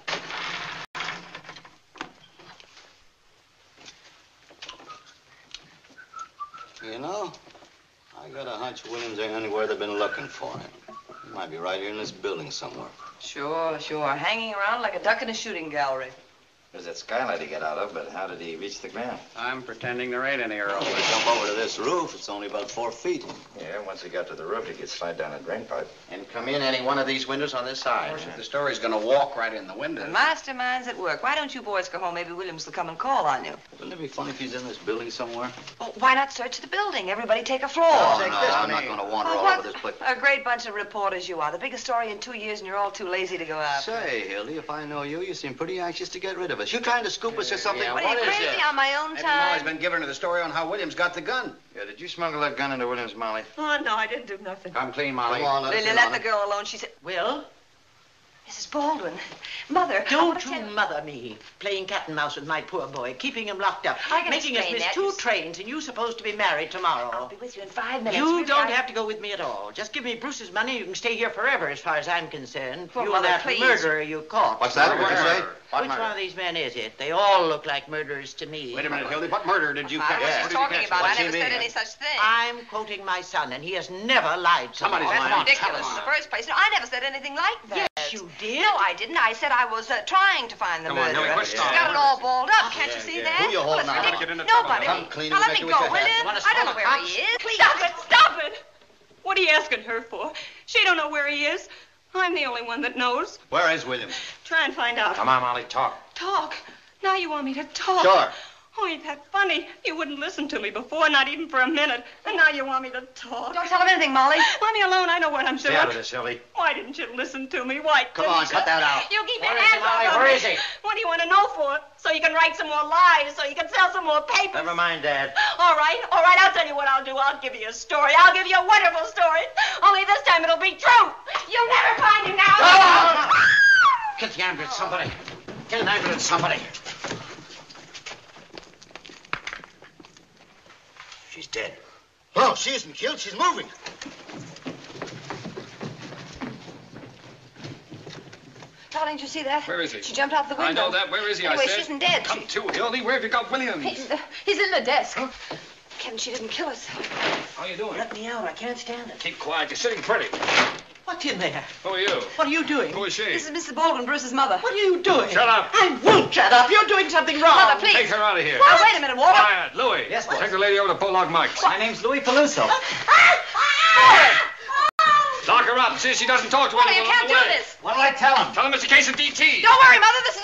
You know, I got a hunch Williams ain't anywhere they've been looking for him. He might be right here in this building somewhere. Sure. Hanging around like a duck in a shooting gallery. There's that skylight he got out of, but how did he reach the ground? I'm pretending there ain't any Earl. Well, to jump over to this roof, it's only about 4 feet. Yeah, once he got to the roof, he could slide down a drain pipe. And come in any one of these windows on this side. If the story's gonna walk right in the window. The mastermind's at work. Why don't you boys go home? Maybe Williams will come and call on you. Wouldn't it be funny if he's in this building somewhere? Well, why not search the building? Everybody take a floor. Oh, take no, this I'm one, not eh? going to wander Oh, all what over this place. a great bunch of reporters you are. The biggest story in 2 years, and you're all too lazy to go after. Say, Hildy, if I know you, you seem pretty anxious to get rid of us. You trying to scoop us or something? Yeah, What are you, what is crazy it? on my own Maybe time? Molly's been giving her the story on how Williams got the gun. Yeah, did you smuggle that gun into Williams, Molly? Oh, no, I didn't do nothing. Come clean, Molly. Come on, let us Lily, in let on the it. girl alone. She said, Will? Mrs. Baldwin. Mother, Don't you mother me, playing cat and mouse with my poor boy, keeping him locked up, I can making us explain miss that. 2 trains, and you supposed to be married tomorrow. I'll be with you in 5 minutes. You Really, don't have to go with me at all. Just give me Bruce's money. You can stay here forever, as far as I'm concerned. Well, you Mother, and that please. murderer you caught. What's that? What'd you say? Which one of these men is it? They all look like murderers to me. Wait a minute, Hildy. What murder did you I catch? was just talking about. I never said any such thing. I'm quoting my son, and he has never lied to me. That's ridiculous in the first place. No, I never said anything like that. Yes, you did. No, I didn't. I said I was trying to find the Come on, murderer. Hildy, quit She's stalling. got it all balled up. Can't you see that? Who you holding Well, on? it's Better get into ridiculous. trouble. Nobody. Come clean Now and let make me it with go, your will head. you? You wanna I don't call know the where cops? he is. Please. Stop it! What are you asking her for? She don't know where he is. I'm the only one that knows. Where is William? Try and find out. Come on, Molly, talk. Talk. Now you want me to talk. Sure. Oh, ain't that funny? You wouldn't listen to me before, not even for a minute. And now you want me to talk. Don't tell him anything, Molly. Let me alone. I know what I'm doing. Stay out of this, Hildy. Why didn't you listen to me? Why Come on, cut that out. You keep your Where is he, hands Molly? off of Where me. is he? What do you want to know for? So you can write some more lies, so you can sell some more papers. Never mind, Dad. All right, I'll tell you what I'll do. I'll give you a story. I'll give you a wonderful story. Only this time it'll be true. You'll never find him now. Get the ambulance, somebody. Get an ambulance, somebody. She's dead. Oh, she isn't killed. She's moving. Darling, did you see that? Where is he? She jumped out the window. I know that. Where is he? Anyway, I said. she isn't dead. Come to, Hildy. Where have you got Williams? He's in the desk. Kevin, she didn't kill us. How you doing? Let me out. I can't stand it. Keep quiet. You're sitting pretty. What's in there? Who are you? What are you doing? Who is she? This is Mrs. Baldwin, Bruce's mother. What are you doing? Shut up. I won't shut up. You're doing something wrong. Mother, please. Take her out of here. Now, wait a minute, Walter. Quiet. Louis. Yes, boss. Take the lady over to Pollock Mike's. My name's Louis Peluso. Lock her up. See if she doesn't talk to Walter, anyone. you can't do this. What'll I tell him? Tell him it's a case of DT. Don't worry, Mother. This is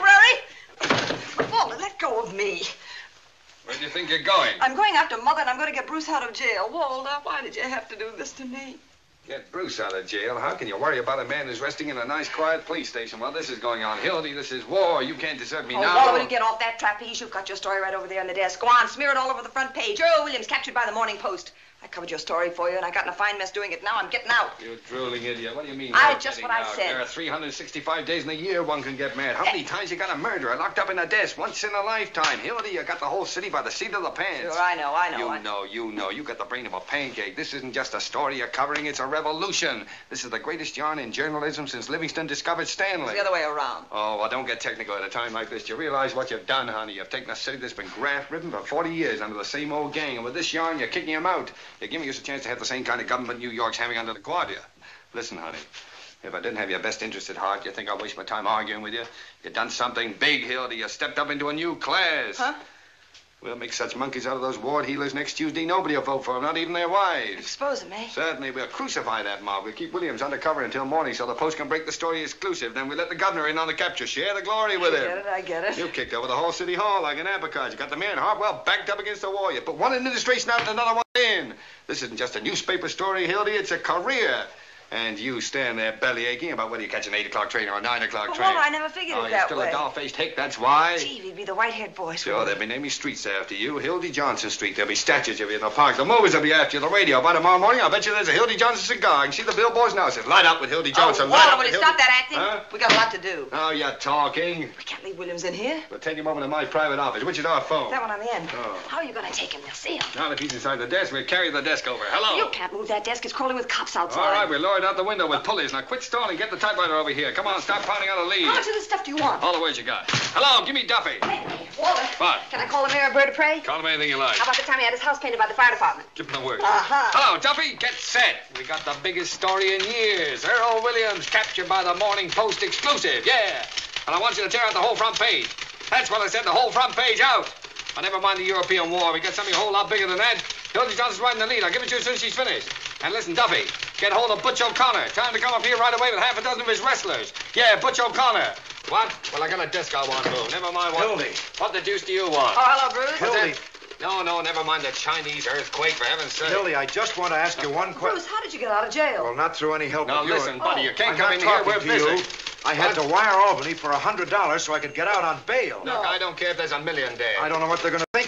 only temporary. Walter, let go of me. Where do you think you're going? I'm going after Mother, and I'm going to get Bruce out of jail. Walter, why did you have to do this to me? Get Bruce out of jail. How can you worry about a man who's resting in a nice, quiet police station while this is going on? Hildy, this is war. You can't desert me now. Walter, will you get off that trapeze? You've got your story right over there on the desk. Go on, smear it all over the front page. Earl Williams captured by the Morning Post. I covered your story for you, and I got in a fine mess doing it. Now I'm getting out. You drooling idiot. What do you mean? I you're just getting what I out? said. There are 365 days in a year one can get mad. How many times you got a murderer locked up in a desk? Once in a lifetime. Hildy, you got the whole city by the seat of the pants. Sure, I know. You know. You got the brain of a pancake. This isn't just a story you're covering. It's a revolution. This is the greatest yarn in journalism since Livingston discovered Stanley. It's the other way around. Oh, well, don't get technical at a time like this. Do you realize what you've done, honey? You've taken a city that's been graft-ridden for 40 years under the same old gang, and with this yarn, you're kicking him out. You're giving us a chance to have the same kind of government New York's having under the Guardia. Listen, honey, if I didn't have your best interest at heart, you think I'd waste my time arguing with you? You've done something big, Hildy. You stepped up into a new class. Huh? We'll make such monkeys out of those ward healers next Tuesday. Nobody will vote for them, not even their wives. Expose them, eh? Certainly. We'll crucify that mob. We'll keep Williams undercover until morning so the Post can break the story exclusive. Then we'll let the governor in on the capture. Share the glory with him. I get it. You kicked over the whole city hall like an apricot. You got the man Hartwell backed up against the wall. You put one administration out and another one in. This isn't just a newspaper story, Hildy. It's a career. And you stand there belly aching about whether you catch an 8 o'clock train or a 9 o'clock But train. Walter, I never figured it you're that still way. a doll-faced hick, that's why. Gee, he'd be the white-haired boy. Sure, they'll be naming streets after you. Hildy Johnson Street. There'll be statues of you in the park. The movies will be after you. The radio. By tomorrow morning, I'll bet you there's a Hildy Johnson cigar. I can see the billboards now. It says, light up with Hildy Johnson. Light Walter, up will with you Hildy... stop that acting? Huh? We got a lot to do. Oh, you're talking. We can't leave Williams in here. We'll take him over to my private office. Which is our phone? That one on the end. Oh. How are you going to take him? They'll see him. Now that he's inside the desk, we'll carry the desk over. Hello. You can't move that desk. It's crawling with cops outside. All right, we'll lower it out the window with pulleys. Now quit stalling. Get the typewriter over here. Come on, start pounding out a lead. How much of this stuff do you want? All the words you got. Hello, give me Duffy. Walter. What? Can I call the mayor a bird of prey? Call him anything you like. How about the time he had his house painted by the fire department? Give him the word. Uh-huh. Hello, Duffy. Get set. We got the biggest story in years. Earl Williams captured by the Morning Post exclusive. Yeah. And I want you to tear out the whole front page. That's what I said, the whole front page out. But never mind the European war. We got something a whole lot bigger than that. Hildy Johnson's right in the lead. I'll give it to you as soon as she's finished. And listen, Duffy, get hold of Butch O'Connor. Tell him to come up here right away with half a dozen of his wrestlers. Yeah, Butch O'Connor. What? Well, I got a desk I want to move. Never mind what... Hildy. What the deuce do you want? Oh, hello, Bruce. Hildy. No, never mind the Chinese earthquake, for heaven's sake. Hildy, I just want to ask you one question. Bruce, how did you get out of jail? Well, not through any help Now, of yours. listen, buddy, you can't I'm come not in here. talking We're to busy. you. I had to wire Albany for $100 so I could get out on bail. Look, I don't care if there's $1 million there. I don't know what they're going to think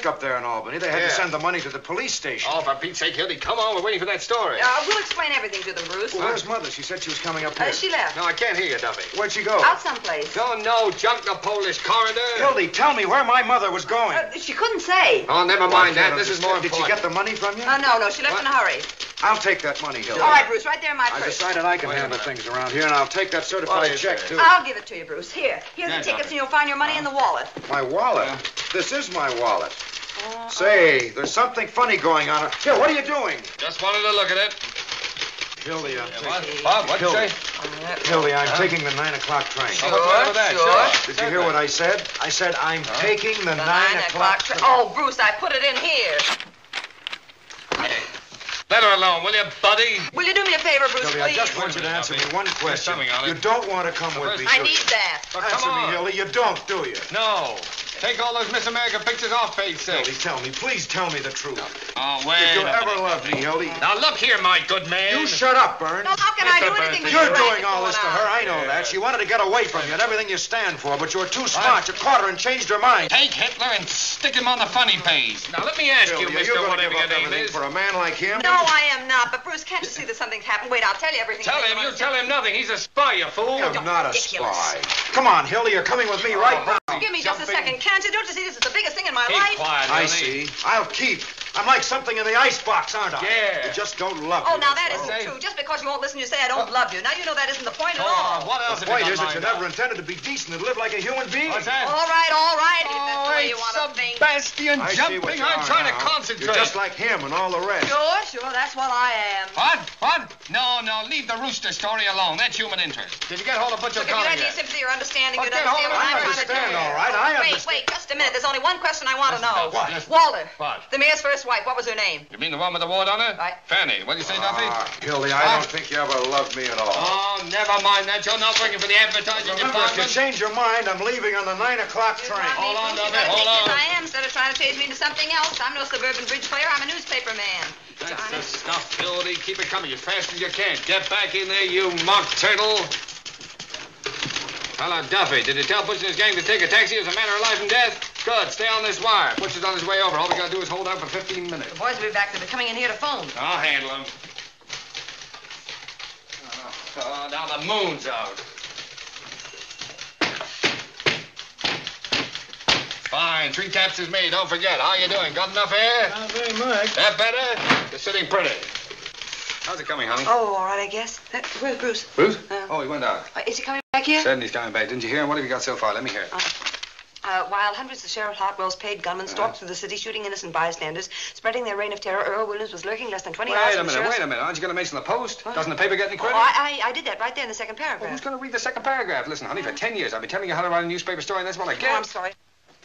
risk up there in Albany. They had to send the money to the police station. Oh, for Pete's sake, Hildy, come on. We're waiting for that story. We'll explain everything to them, Bruce. Well, where's Mother? She said she was coming up here. She left. No, I can't hear you, Duffy. Where'd she go? Out someplace. No, junk the Polish corridor. Hildy, tell me where my mother was going. She couldn't say. Oh, never mind that. This is more Did important. she get the money from you? No, she left in a hurry. I'll take that money, Hildy. All right, Bruce, right there in my I purse. decided I can handle things around here, and I'll take that certified check, too. I'll give it to you, Bruce. Here's the tickets, and you'll find your money in the wallet. My wallet? This is my wallet. Say, there's something funny going on. Here, what are you doing? Just wanted to look at it. Hildy, What'd you say? Hildy, I'm taking the 9 o'clock train. Sure. Did you hear what I said? I said I'm taking the 9 o'clock train. Oh, Bruce, I put it in here. Let her alone, will you, buddy? Will you do me a favor, Bruce, Hildy, please? I just want you to answer me one question. Something, You don't want to come with me, I do need you? that. Answer me, Hildy. You don't, do you? No. Take all those Miss America pictures off page 6. Hildy, tell me. Please tell me the truth. Oh, wait. If you ever loved me, Hildy. Now, look here, my good man. You shut up, Burns. No, how can I do anything with You're you doing all this to her. I know that. She wanted to get away from you and everything you stand for, but you were too smart. You caught her and changed her mind. Take Hitler and stick him on the funny page. Now, let me ask you, Hildy, Mr. you're going to Whatever give your up name everything is. for a man like him? No, I am not. But, Bruce, can't you see that something's happened? Wait, I'll tell you everything. Tell him. You tell him nothing. He's a spy, you fool. I'm not a spy. Come on, Hildy. You're coming with me right now. Give me just a second, can't you? Don't you see this is the biggest thing in my Keep life? quiet, I Hildy. see. I'll keep. I'm like something in the icebox, aren't I? Yeah. You just don't love Oh, me. now that that's all. isn't true. Just because you won't listen, you say I don't love you. Now you know that isn't the point at all. What else The point is that you never intended to be decent and live like a human being. What's that? All right, if that's the way you it's want to think. Sebastian I see jumping. what you I'm are trying to now. concentrate. You're just like him and all the rest. Sure, that's what I am. What? No, leave the rooster story alone. That's human interest. Did you get hold of Butcher Look, if you had Conninger? any sympathy or understanding, Well, you'd get understand hold what of I'm it. trying to do. I understand, all right. I understand. Wait, just a minute. There's only one question I want to know. What? Walter. What? The mayor's first wife. What was her name? You mean the one with the wart on her? Right. Fanny. What did you say, Duffy? Hildy, I don't think you ever loved me at all. Oh, never mind that. You're not working for the advertising Remember, if you department. change your mind, I'm leaving on the 9 o'clock train. Hold on, Duffy. I Hold on. I am, instead of trying to change me into something else. I'm no suburban bridge player. I'm a newspaper man. That's the stuff, Hildy. Keep it coming as fast as you can. Get back in there, you mock turtle. Hello, Duffy. Did you tell Butch and his gang to take a taxi as a matter of life and death? Good. Stay on this wire. Butch is on his way over. All we gotta do is hold out for 15 minutes. The boys will be back. They'll be coming in here to phone. I'll handle him. Oh, now the moon's out. Fine. 3 taps is made. Don't forget. How you doing? Got enough air? Not very much. That better? You're sitting pretty. How's it coming, honey? Oh, all right, I guess. Where's Bruce? Bruce? Oh, he went out. Is he coming back here? Said he's coming back. Didn't you hear him? What have you got so far? Let me hear it. While hundreds of Sheriff Hartwell's paid gunmen stalked through the city shooting innocent bystanders, spreading their reign of terror, Earl Williams was lurking less than 20 hours Wait a from the minute. sheriff's... Aren't you going to mention the Post? Doesn't the paper get any credit? Oh, I did that right there in the second Well, paragraph. who's going to read the second paragraph? Listen, honey, for 10 years I've been telling you how to write a newspaper story, and that's what I get. Oh, I'm sorry.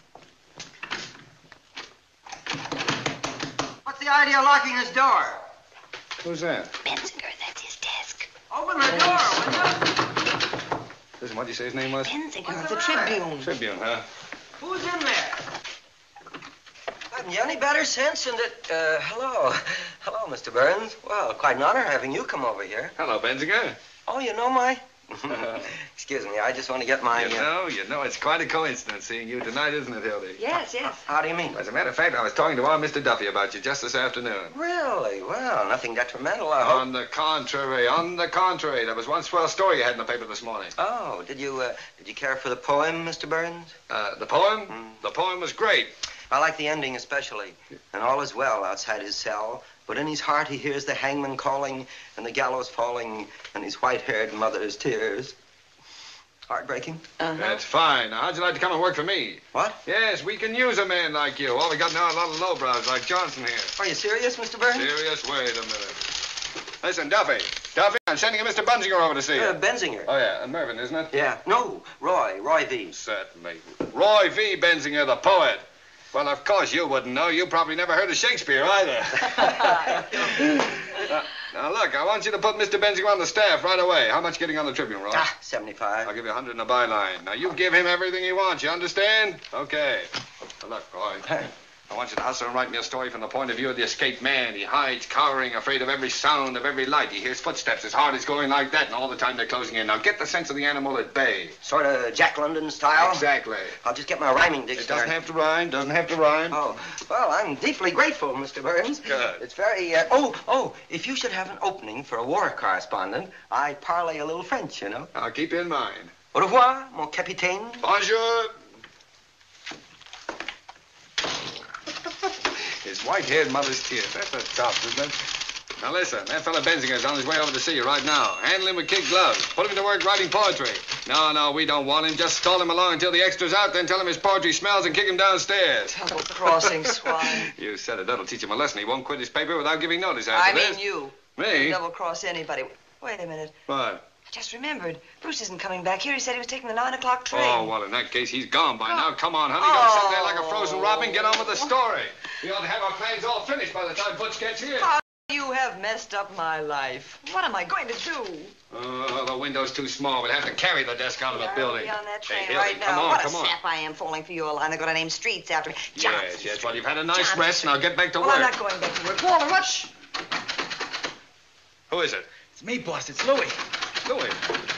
What's the idea of locking his door? Who's that? Benzinger, that's his desk. Open the door, will you? Listen, what did you say his name was? Benzinger of the Tribune. Tribune, huh? Who's in there? Haven't you any better sense than that... hello. Hello, Mr. Burns. Well, quite an honor having you come over here. Hello, Benzinger. Oh, you know my... Excuse me, I just want to get my... You know, it's quite a coincidence seeing you tonight, isn't it, Hildy? Yes. How do you mean? As a matter of fact, I was talking to our Mr. Duffy about you just this afternoon. Really? Well, nothing detrimental, I hope. On the contrary. There was one swell story you had in the paper this morning. Oh, did you care for the poem, Mr. Burns? The poem? The poem was great. I like the ending especially. And all is well outside his cell, but in his heart he hears the hangman calling and the gallows falling and his white-haired mother's tears. Heartbreaking? That's fine. Now, how'd you like to come and work for me? What? Yes, we can use a man like you. All we got now are a lot of lowbrows like Johnson here. Are you serious, Mr. Burns? Serious? Wait a minute. Listen, Duffy, I'm sending a Mr. Benzinger over to see you. Benzinger. Oh, yeah, Mervyn, isn't it? Yeah. No, Roy V. Certainly. Roy V. Benzinger, the poet. Well, of course you wouldn't know. You probably never heard of Shakespeare either. Now, look, I want you to put Mr. Benzinger on the staff right away. How much getting on the Tribune, Roy? 75. I'll give you 100 in the byline. Now, you give him everything he wants, you understand? Okay. Now, look, Roy. I want you to hustle and write me a story from the point of view of the escaped man. He hides, cowering, afraid of every sound, of every light. He hears footsteps. His heart is going like that, and all the time they're closing in. Now get the sense of the animal at bay. Sort of Jack London style? Exactly. I'll just get my rhyming dictionary. It doesn't have to rhyme. Doesn't have to rhyme. Oh, well, I'm deeply grateful, Mr. Burns. Good. It's very, if you should have an opening for a war correspondent, I parlay a little French, you know. I'll keep you in mind. Au revoir, mon capitaine. Bonjour. His white-haired mother's tears. That's a tough, isn't it? Now listen, that fella Benzinger's on his way over to see you right now. Handle him with kid gloves. Put him to work writing poetry. No, we don't want him. Just stall him along until the extra's out, then tell him his poetry smells and kick him downstairs. Double-crossing swine. You said it. That'll teach him a lesson. He won't quit his paper without giving notice after this. I mean you. Me? Double-cross anybody. Wait a minute. What? I just remembered. Bruce isn't coming back here. He said he was taking the 9 o'clock train. Oh, well, in that case, he's gone by now. Come on, honey. Don't sit there like a frozen robin. Get on with the story. We ought to have our plans all finished by the time Butch gets here. Oh, you have messed up my life. What am I going to do? Oh, the window's too small. We'll have to carry the desk out of the building. I'll be on that train Hey, right Hildy, now. come on. What a sap I am falling for you, a line. They're going to name streets after me. Yes. Well, you've had a nice rest. Now get back to work. I'm not going back to work. Walter, what? Who is it? It's me, boss. It's Louis. Louis.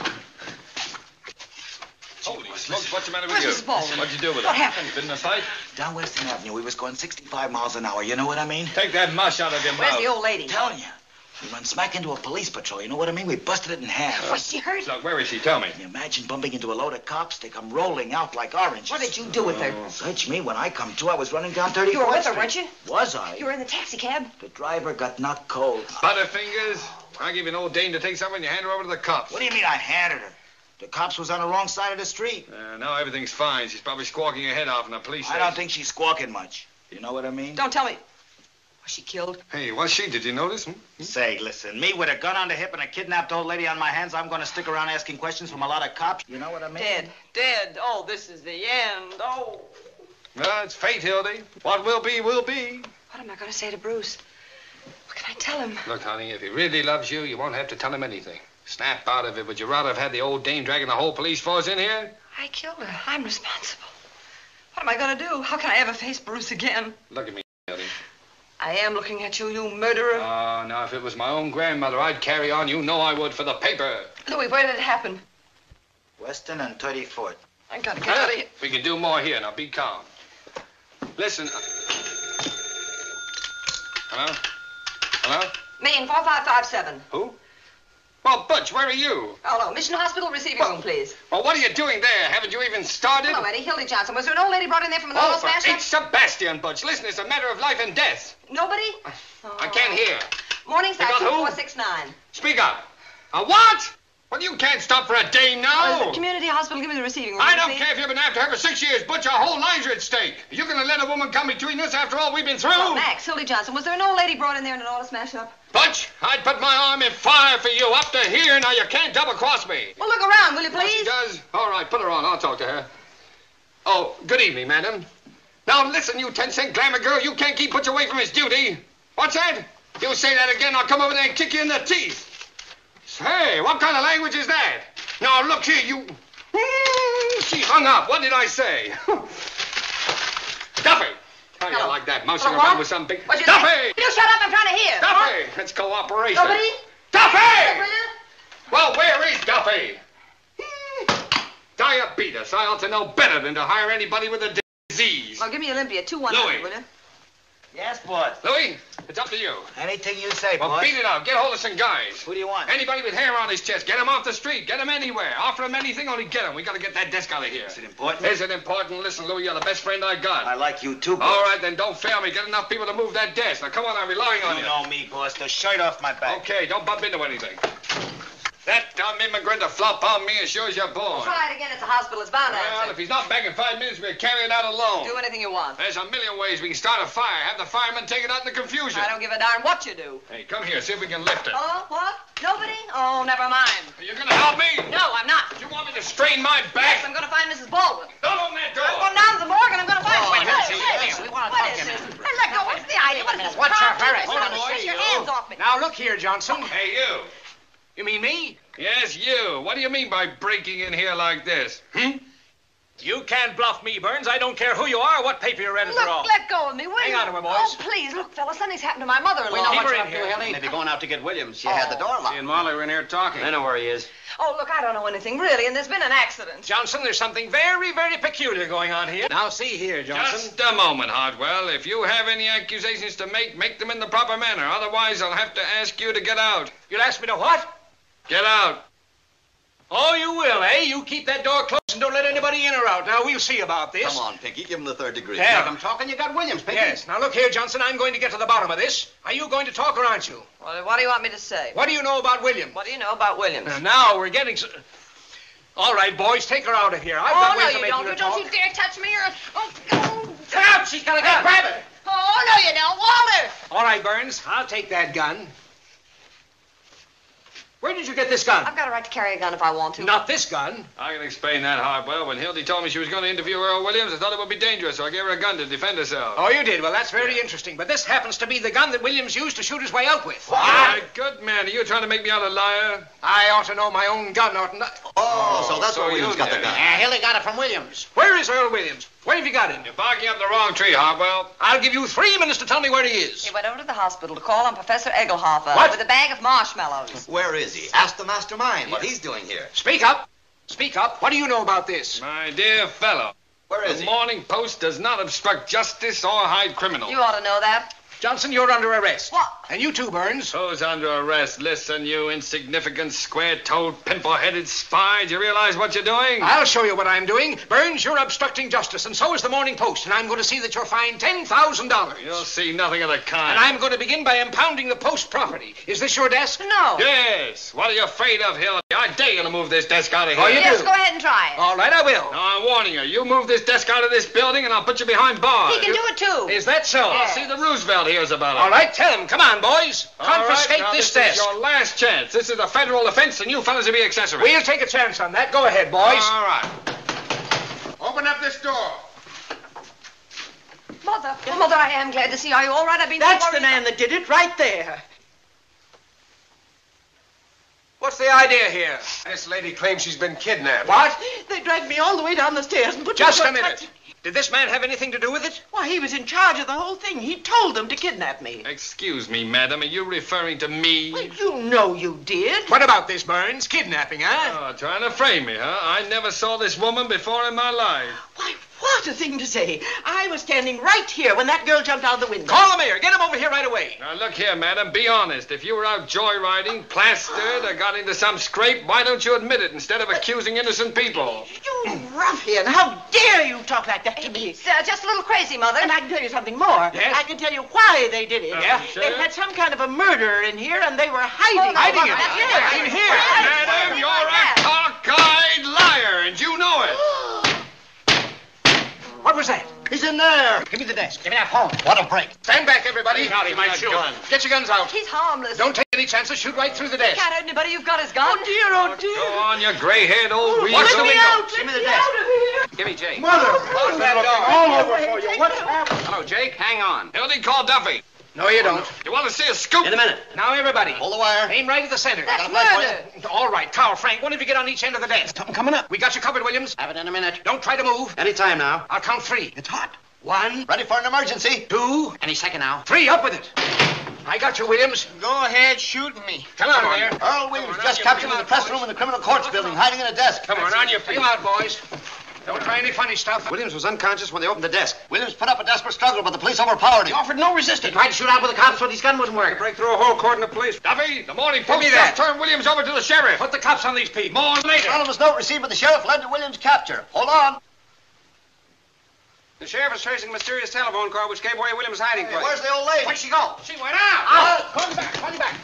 Holy smokes, what's the matter with you? Mrs. Baldwin. What'd you do with What him? happened? Been in a fight? Down Western Avenue, we was going 65 miles an hour. You know what I mean? Take that mush out of your Where's mouth. the old lady? I'm telling you. We run smack into a police patrol. You know what I mean? We busted it in half. Was she hurt? Look, where is she? Tell me. Can you imagine bumping into a load of cops? They come rolling out like oranges. What did you do with her? Search me. When I come to, I was running down 34th You were with her, Street. weren't you? Was I? You were in the taxi cab. The driver got knocked cold. Butterfingers. I give you an old dame to take something and you hand her over to the cops. What do you mean I handed her? The cops was on the wrong side of the street. Now everything's fine. She's probably squawking her head off in the police I don't think she's squawking much. You know what I mean? Don't tell me. Was she killed? Hey, was she? Did you notice? Say, listen, me with a gun on the hip and a kidnapped old lady on my hands, I'm going to stick around asking questions from a lot of cops. You know what I mean? Dead. Oh, this is the end. Oh. Well, it's fate, Hildy. What will be, will be. What am I going to say to Bruce? What can I tell him? Look, honey, if he really loves you, you won't have to tell him anything. Snap out of it. Would you rather have had the old dame dragging the whole police force in here? I killed her. I'm responsible. What am I going to do? How can I ever face Bruce again? Look at me, Hildy. I am looking at you, you murderer. Oh, now, if it was my own grandmother, I'd carry on. You know I would for the paper. Louis, where did it happen? Western and 34th. I got to get out of here. We can do more here. Now, be calm. Listen. Hello? Hello? Main 4557. Who? Well, Butch, where are you? Hello, Mission Hospital receiving room, please. Well, what are you doing there? Haven't you even started? Hello, Eddie. Hildy Johnson. Was there an old lady brought in there from an Oh, oil for smash? St. Sebastian, Butch. Listen, it's a matter of life and death. Nobody? I can't hear. Morningside You got who? 2469. Speak up. A what? Well, you can't stop for a day now. Community hospital. Give me the receiving room. I don't please. care if you've been after her for 6 years, Butch. Our whole lives are at stake. You're going to let a woman come between us after all we've been through? Oh, Max, Hildy Johnson. Was there an old lady brought in there in an auto smash-up? Butch, I'd put my arm in fire for you up to here. Now, you can't double-cross me. Well, look around, will you, Yes, please? she does. All right, put her on. I'll talk to her. Oh, good evening, madam. Now, listen, you 10-cent glamour girl. You can't keep Butch away from his duty. What's that? You say that again, I'll come over there and kick you in the teeth. Say, what kind of language is that? Now, look here, you... She hung up. What did I say? Duffy! How do you like that? Mousing Hello, around what? with some big... What'd you Duffy! say? You shut up, I'm trying to hear. Duffy! That's cooperation. Nobody? Duffy! Well, where is Duffy? Diabetes. I ought to know better than to hire anybody with a disease. Well, give me Olympia, 2-1, Louis. will you? Yes, boss. Louis, it's up to you. Anything you say, Well, boss. beat it out. Get hold of some guys. Who do you want? Anybody with hair on his chest. Get him off the street. Get him anywhere. Offer him anything, only get him. We got to get that desk out of here. Is it important? Is it important? Listen, Louis, you're the best friend I got. I like you too, boss. All right, then don't fail me. Get enough people to move that desk. Now, come on, I'm relying on you. You know me, boss. The shirt off my back. Okay, don't bump into anything. That dumb immigrant to flop on me as sure as you're born. Try it again. It's a hospital. It's bound to Well, answer. if he's not back in 5 minutes, we'll carry it out alone. Do anything you want. There's a million ways we can start a fire. Have the firemen take it out in the confusion. I don't give a darn what you do. Hey, come here. See if we can lift it. Oh, what? Nobody? Oh, never mind. Are you going to help me? No, I'm not. You want me to strain my back? Yes, I'm going to find Mrs. Baldwin. Don't open that door. I'm going down to the morgue and I'm going to find her. wait a minute. We want to talk to you. Hey, let go. What's the idea? What is this? What's your hurry? Hold on, boy. Get your hands off me. Now, look here, Johnson. Hey, you. You mean me? Yes, you. What do you mean by breaking in here like this? You can't bluff me, Burns. I don't care who you are or what paper you're editor of. Look, let go of me, will you? Hang on to her, boys. Oh, please, look, fellas, something's happened to my mother-in-law. We know Keep what her you're in up to, here. Hildy. Maybe going out to get Williams. She had the door She locked. and Molly were in here talking. I know where he is. Oh, look, I don't know anything, really, and there's been an accident. Johnson, there's something very, very peculiar going on here. Now, see here, Johnson. Just a moment, Hartwell. If you have any accusations to make them in the proper manner. Otherwise, I'll have to ask you to get out. You'll ask me to what? Get out. Oh, you will, eh? You keep that door closed and don't let anybody in or out. Now, we'll see about this. Come on, Pinky, give him the third degree. Yeah. I'm talking, you got Williams, Pinky. Yes. Now, look here, Johnson. I'm going to get to the bottom of this. Are you going to talk or aren't you? Well, what do you want me to say? What do you know about Williams? What do you know about Williams? Now we're getting... All right, boys, take her out of here. I've got ways of making her talk. Don't you dare touch me or... Get out! She's got a gun. Grab it. Oh, no, you don't. Walter! All right, Burns, I'll take that gun. Where did you get this gun? I've got a right to carry a gun if I want to. Not this gun. I can explain that, Hartwell. When Hildy told me she was going to interview Earl Williams, I thought it would be dangerous, so I gave her a gun to defend herself. Oh, you did? Well, that's very interesting. But this happens to be the gun that Williams used to shoot his way out with. Good man. Are you trying to make me out a liar? I ought to know my own gun, oughtn't I? Oh, so that's where Williams got the gun. Hildy got it from Williams. Where is Earl Williams? Where have you got him? You're barking up the wrong tree, Hartwell. I'll give you 3 minutes to tell me where he is. He went over to the hospital to call on Professor Egelhofer What? with a bag of marshmallows. Where is he? Ask the mastermind what he's doing here. Speak up. Speak up. What do you know about this? My dear fellow. Where is The he? Morning Post does not obstruct justice or hide criminals. You ought to know that. Johnson, you're under arrest. What? And you too, Burns. Who's under arrest? Listen, you insignificant, square-toed, pimple-headed spy. Do you realize what you're doing? I'll show you what I'm doing. Burns, you're obstructing justice, and so is the Morning Post, and I'm going to see that you're fined $10,000. You'll see nothing of the kind. And I'm going to begin by impounding the Post property. Is this your desk? No. Yes. What are you afraid of, Hildy? I dare you to move this desk out of here. Oh, you Yes, do? go ahead and try it. All right, I will. Now, I'm warning you. You move this desk out of this building, and I'll put you behind bars. He can do it, too. Is that so? I'll see the Roosevelt hears about it. All right, tell him. Come on, boys. All right, Confiscate now, this This desk. is your last chance. This is a federal offense, and you fellas will be accessories. We'll take a chance on that. Go ahead, boys. All right. Open up this door. Mother, I am glad to see you. Are you all right? I've been That's so the worried. man that did it right there. What's the idea here? This lady claims she's been kidnapped. What? They dragged me all the way down the stairs and put me Just into a minute. Did this man have anything to do with it? Why, he was in charge of the whole thing. He told them to kidnap me. Excuse me, madam. Are you referring to me? Well, you know you did. What about this, Burns? Kidnapping, huh? Oh, trying to frame me, huh? I never saw this woman before in my life. Why, what a thing to say. I was standing right here when that girl jumped out the window. Call the mayor. Get him over here right away. Now, look here, madam. Be honest. If you were out joyriding, plastered, or got into some scrape, why don't you admit it instead of accusing innocent people? You ruffian. How dare you talk like that to me? It's just a little crazy, Mother. And I can tell you something more. Yes? I can tell you why they did it. Yeah? They had some kind of a murderer in here, and they were hiding. Hiding it. Yes. In here. Madam, you're a cockeyed liar, and you know it. What was that? He's in there. Give me the desk. Give me that phone. What a break. Stand back, everybody. Out, he might shoot. Get your guns out. He's harmless. Don't take any chances. Shoot right through the desk. Can't hurt anybody. You've got his gun. Oh, dear, oh, dear. Go on, you gray-haired old weasel. Watch the window. Give me the desk. Give me Jake. Mother! Close that door. All over for you. What's happened? Hello, Jake. Hang on. Hildy, call Duffy. No, you don't. You want to see a scoop? In a minute. Now, everybody. Hold the wire. Aim right at the center. That's murder. All right, Carl, Frank, one of you get on each end of the desk. Something coming up. We got you covered, Williams. Have it in a minute. Don't try to move. Any time now. I'll count 3. It's hot. 1, Ready for an emergency. 2, Any second now. 3. Up with it. I got you, Williams. Go ahead, shoot me. Come on there. Earl Williams just captured in the press room in the criminal courts building, hiding in a desk. Come on your feet. Come out, boys. Don't try any funny stuff. Williams was unconscious when they opened the desk. Williams put up a desperate struggle, but the police overpowered He him. offered no He resistance. tried to shoot out with the cops, but his gun wouldn't work. Break through a whole cordon of police. Duffy, the Morning Give Post me that. just turned Williams over to the sheriff. Put the cops on these people. More later. Anonymous note received by the sheriff led to Williams' capture. Hold on. The sheriff is tracing a mysterious telephone call which gave away Williams' hiding place. Where's the old lady? Where'd she go? She went out. Out. Call back. Call back.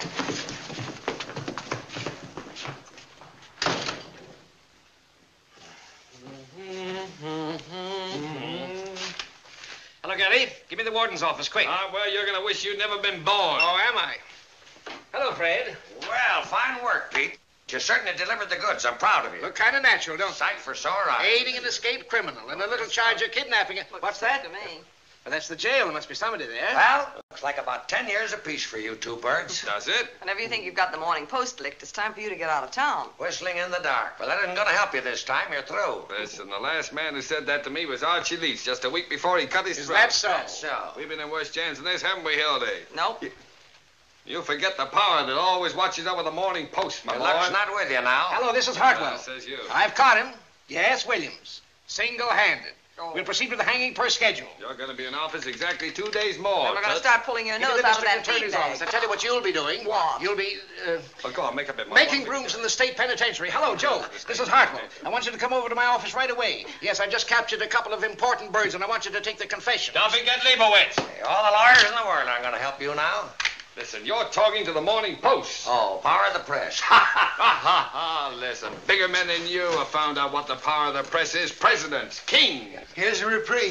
Hello, Gary. Give me the warden's office, quick. Ah, well, you're going to wish you'd never been born. Oh, am I? Hello, Fred. Well, fine work, Pete. You certainly delivered the goods. I'm proud of you. Look kind of natural, don't Sight for sore eyes. Aiding an escaped criminal and a little charge of kidnapping. What's that? To me. Well, that's the jail. There must be somebody there. Well, looks like about 10 years apiece for you two birds. Does it? Whenever you think you've got the Morning Post licked, it's time for you to get out of town. Whistling in the dark. But that isn't going to help you this time. You're through. Listen, the last man who said that to me was Archie Leach just a week before he cut his throat. That so? That's so. We've been in worse jams than this, haven't we, Hildy? Nope. You forget the power that always watches over the Morning Post, my Your boy. luck's not with you now. Hello, this is Hartwell. Says you. I've caught him. Yes, Williams. Single-handed. We'll proceed with the hanging per schedule. You're going to be in office exactly 2 days more. Then we're going to start pulling your Give me nose the out of district that attorney's feed office. I bag. tell you what you'll be doing. What? You'll be Well, go on, make up your mind. making rooms in the state penitentiary. Hello, Joe. This is Hartwell. I want you to come over to my office right away. Yes, I just captured a couple of important birds, and I want you to take the confession. Don't forget Leibowitz. Hey, all the lawyers in the world aren't going to help you now. Listen, you're talking to the Morning Post. Oh, power of the press. Listen, bigger men than you have found out what the power of the press is. Presidents, kings. Here's a reprieve.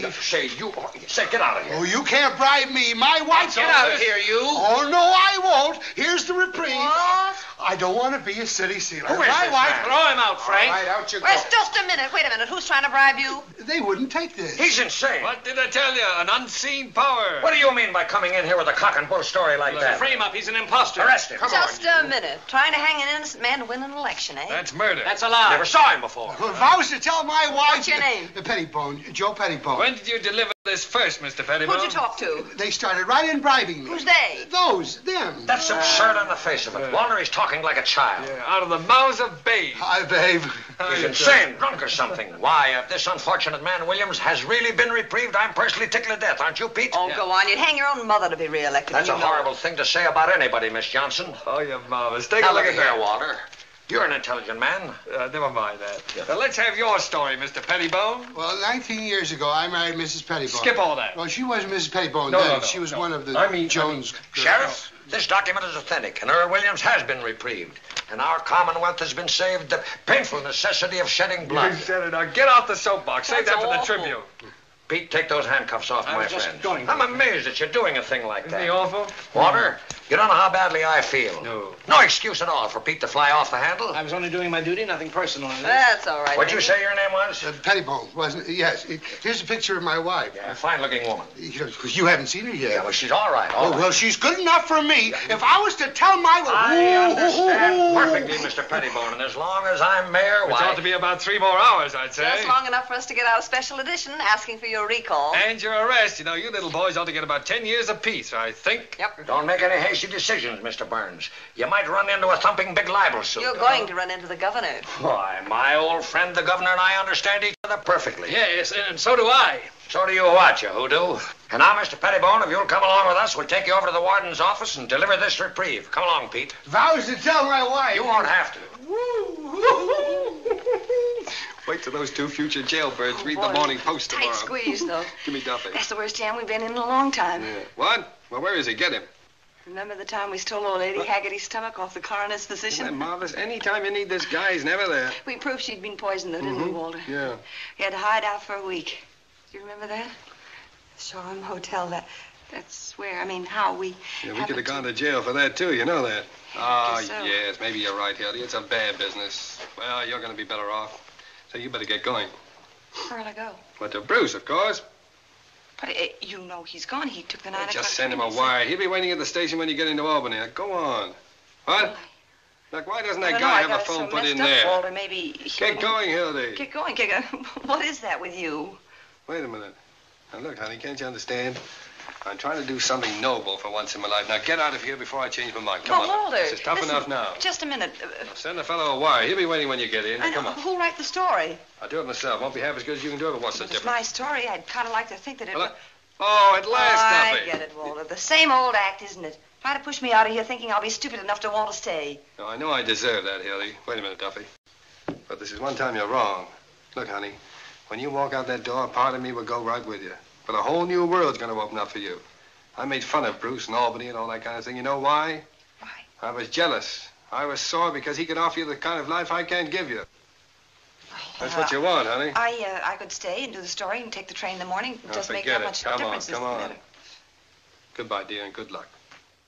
Get out of here. Oh, you can't bribe me. My wife's Get out of here, you. Oh, no, I won't. Here's the reprieve. What? I don't want to be a city sealer. Who is My this wife. man? Throw him out, Frank. All right, out you go. Wait, just a minute. Wait a minute. Who's trying to bribe you? They wouldn't take this. He's insane. What did I tell you? An unseen power. What do you mean by coming in here with a cock and bull story like that? Frame up. He's an imposter. Arrest him. Just a minute. Trying to hang an innocent man to win an election, eh? That's murder. That's allowed. Never saw him before. Well, if I was to tell my wife... What's your name? Pettibone. Joe Pettibone. When did you deliver this first, Mr. Pettibone? Who'd you talk to? They started right in bribing me. Who's they? Those. Them. That's absurd on the face of it. Walter, he's talking like a child. Yeah, out of the mouths of babes. Hi, babe. He's insane, drunk or something. Why, if this unfortunate man, Williams, has really been reprieved, I'm personally tickled to death, aren't you, Pete? Oh, go on. You'd hang your own mother to be reelected. That's you a know horrible thing to say about anybody, Miss Johnson. Oh, you're marvelous. Take Now a look look at here, that. Walter. You're an intelligent man. Never mind that. Now, let's have your story, Mr. Pettibone. Well, 19 years ago, I married Mrs. Pettibone. Skip all that. Well, she wasn't Mrs. Pettibone No, then. no, no, she was no. one of the Jones girls. Sheriff, this document is authentic, and Earl Williams has been reprieved. And our Commonwealth has been saved the painful necessity of shedding blood. You said it. Now, get off the soapbox. Save that for the Tribune. Pete, take those handcuffs off, my friend. going I'm amazed that you're doing a thing like Isn't that. he awful? Walter, you don't know how badly I feel. No. No excuse at all for Pete to fly off the handle. I was only doing my duty, nothing personal in this. That's all right. What'd you baby. say your name was? Pettibone, wasn't it? Yes. Here's a picture of my wife. A fine-looking woman. You haven't seen her yet. Yeah, well, she's all right. Oh, well, she's good enough for me. If I was to tell my... I understand perfectly, Mr. Pettibone, and as long as I'm mayor, Which why... ought to be about 3 more hours, I'd say. Just long enough for us to get out a special edition asking for your recall. And your arrest. You know, you little boys ought to get about 10 years apiece, I think. Yep. Don't make any hasty decisions, Mr. Burns. You might run into a thumping big libel suit. You're going to run into the governor. Why, my old friend, the governor, and I understand each other perfectly. Yes, and so do I. So do you what, you hoodoo? And now, Mr. Pettibone, if you'll come along with us, we'll take you over to the warden's office and deliver this reprieve. Come along, Pete. If I was to tell my wife... You won't have to. Wait till those 2 future jailbirds read boy. the Morning Post Tight tomorrow. squeeze, though. Give me Duffy. That's the worst jam we've been in a long time. Yeah. What? Well, where is he? Get him. Remember the time we stole old Lady Haggerty's stomach off the coroner's physician? Isn't that marvelous? Anytime you need this guy, he's never there. We proved she'd been poisoned, though, didn't we, Walter? Yeah. We had to hide out for a week. Do you remember that? Shoreham Hotel, that's where, how we... Yeah, we could have gone to jail for that, too. You know that. Ah, guess so. yes. Maybe you're right, Hildy. It's a bad business. Well, you're going to be better off. So you better get going. Where'll I go? What, to Bruce, of course. But you know he's gone. He took the 9 o'clock Just send him a train. wire. He'll be waiting at the station when you get into Albany. Now, go on. What? Look, why doesn't I that don't know, guy I have got a it so phone put in messed up, there? Walter, maybe Get going, Hildy. Get going, get going. What is that with you? Wait a minute. Now, look, honey, can't you understand? I'm trying to do something noble for once in my life. Now, get out of here before I change my mind. Come But, on. Walter, This is tough listen, enough now. Just a minute. Send the fellow a wire. He'll be waiting when you get in. I know. Come on. Who'll write the story? I'll do it myself. Won't be half as good as you can do it, but what's the It's difference? my story. I'd kind of like to think that it... Well, oh, at last, I Duffy. get it, Walter. The same old act, isn't it? Try to push me out of here thinking I'll be stupid enough to want to stay. No, I know I deserve that, Hildy. Wait a minute, Duffy. But this is one time you're wrong. Look, honey, when you walk out that door, a part of me will go right with you. But a whole new world's going to open up for you. I made fun of Bruce and Albany and all that kind of thing. You know why? Why? I was jealous. I was sore because he could offer you the kind of life I can't give you. That's what you want, honey. I could stay and do the story and take the train in the morning. It Now, doesn't make forget that it. much Come difference. on, come does it on. matter? Goodbye, dear, and good luck.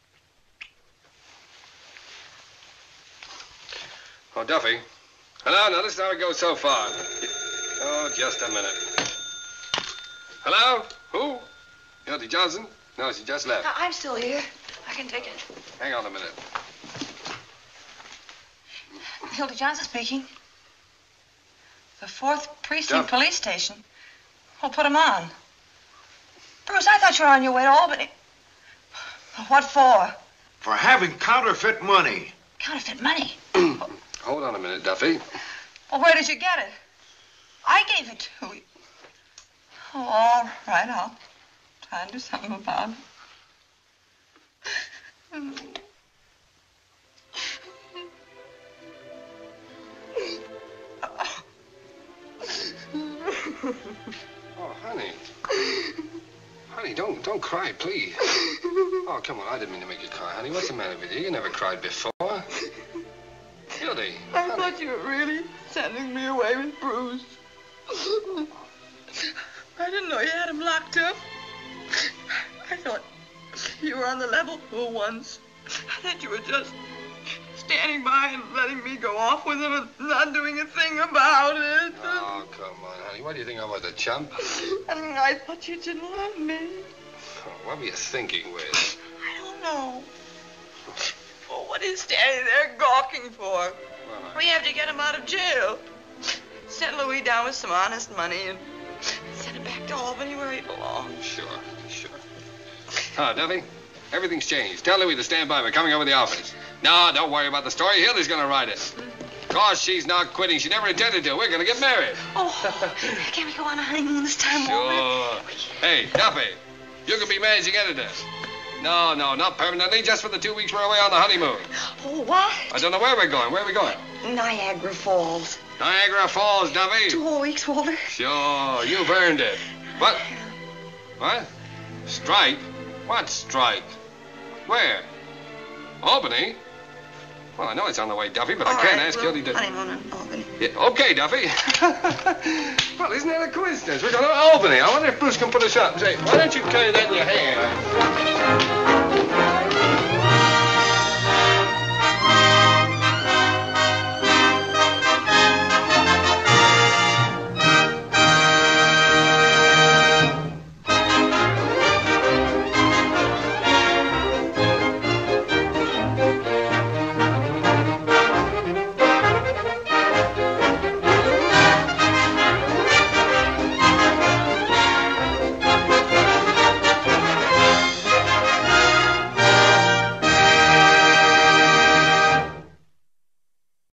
Oh, Duffy. Hello? Now, this is how it goes so far. Oh, just a minute. Hello? Who? Hildy Johnson? No, she just left. I'm still here. I can take it. Hang on a minute. Hildy Johnson speaking. The 4th Precinct Police Station. Well, put him on. Bruce, I thought you were on your way to Albany. What for? For having counterfeit money. Counterfeit money? Hold on a minute, Duffy. Well, where did you get it? I gave it to you. Oh, all right, I'll try and do something about it. Oh, honey. Honey, don't cry, please. Oh, come on. I didn't mean to make you cry, honey. What's the matter with you? You never cried before. Hildy. I thought you were really sending me away with Bruce. I didn't know you had him locked up. I thought you were on the level for once. I thought you were just standing by and letting me go off with him and not doing a thing about it. Oh, come on, honey. What do you think I was, a chump? And I thought you didn't love me. Oh, what were you thinking with? I don't know. Well, what are you standing there gawking for? We have to get him out of jail. Send Louis down with some honest money and send him back to Albany where he belongs. Sure. Duffy, everything's changed. Tell Louis to stand by. We're coming over to the office. No, don't worry about the story. Hildy's going to write it. Cause she's not quitting. She never intended to. We're going to get married. Oh, can we go on a honeymoon this time, Sure. Hey, Duffy, you can be managing editor. No, not permanently. Just for the 2 weeks we're away on the honeymoon. Oh, what? I don't know where we're going. Where are we going? Niagara Falls. Niagara Falls, Duffy. 2 whole weeks, Walter. Sure, you've earned it. What? Strike? What strike? Where? Albany? Well, I know it's on the way, Duffy, but I can't ask Hildy to... Honeymoon in Albany. Yeah, okay, Duffy. Well, isn't that a coincidence? We're going to Albany. I wonder if Bruce can put us up and say, why don't you carry that in your hand?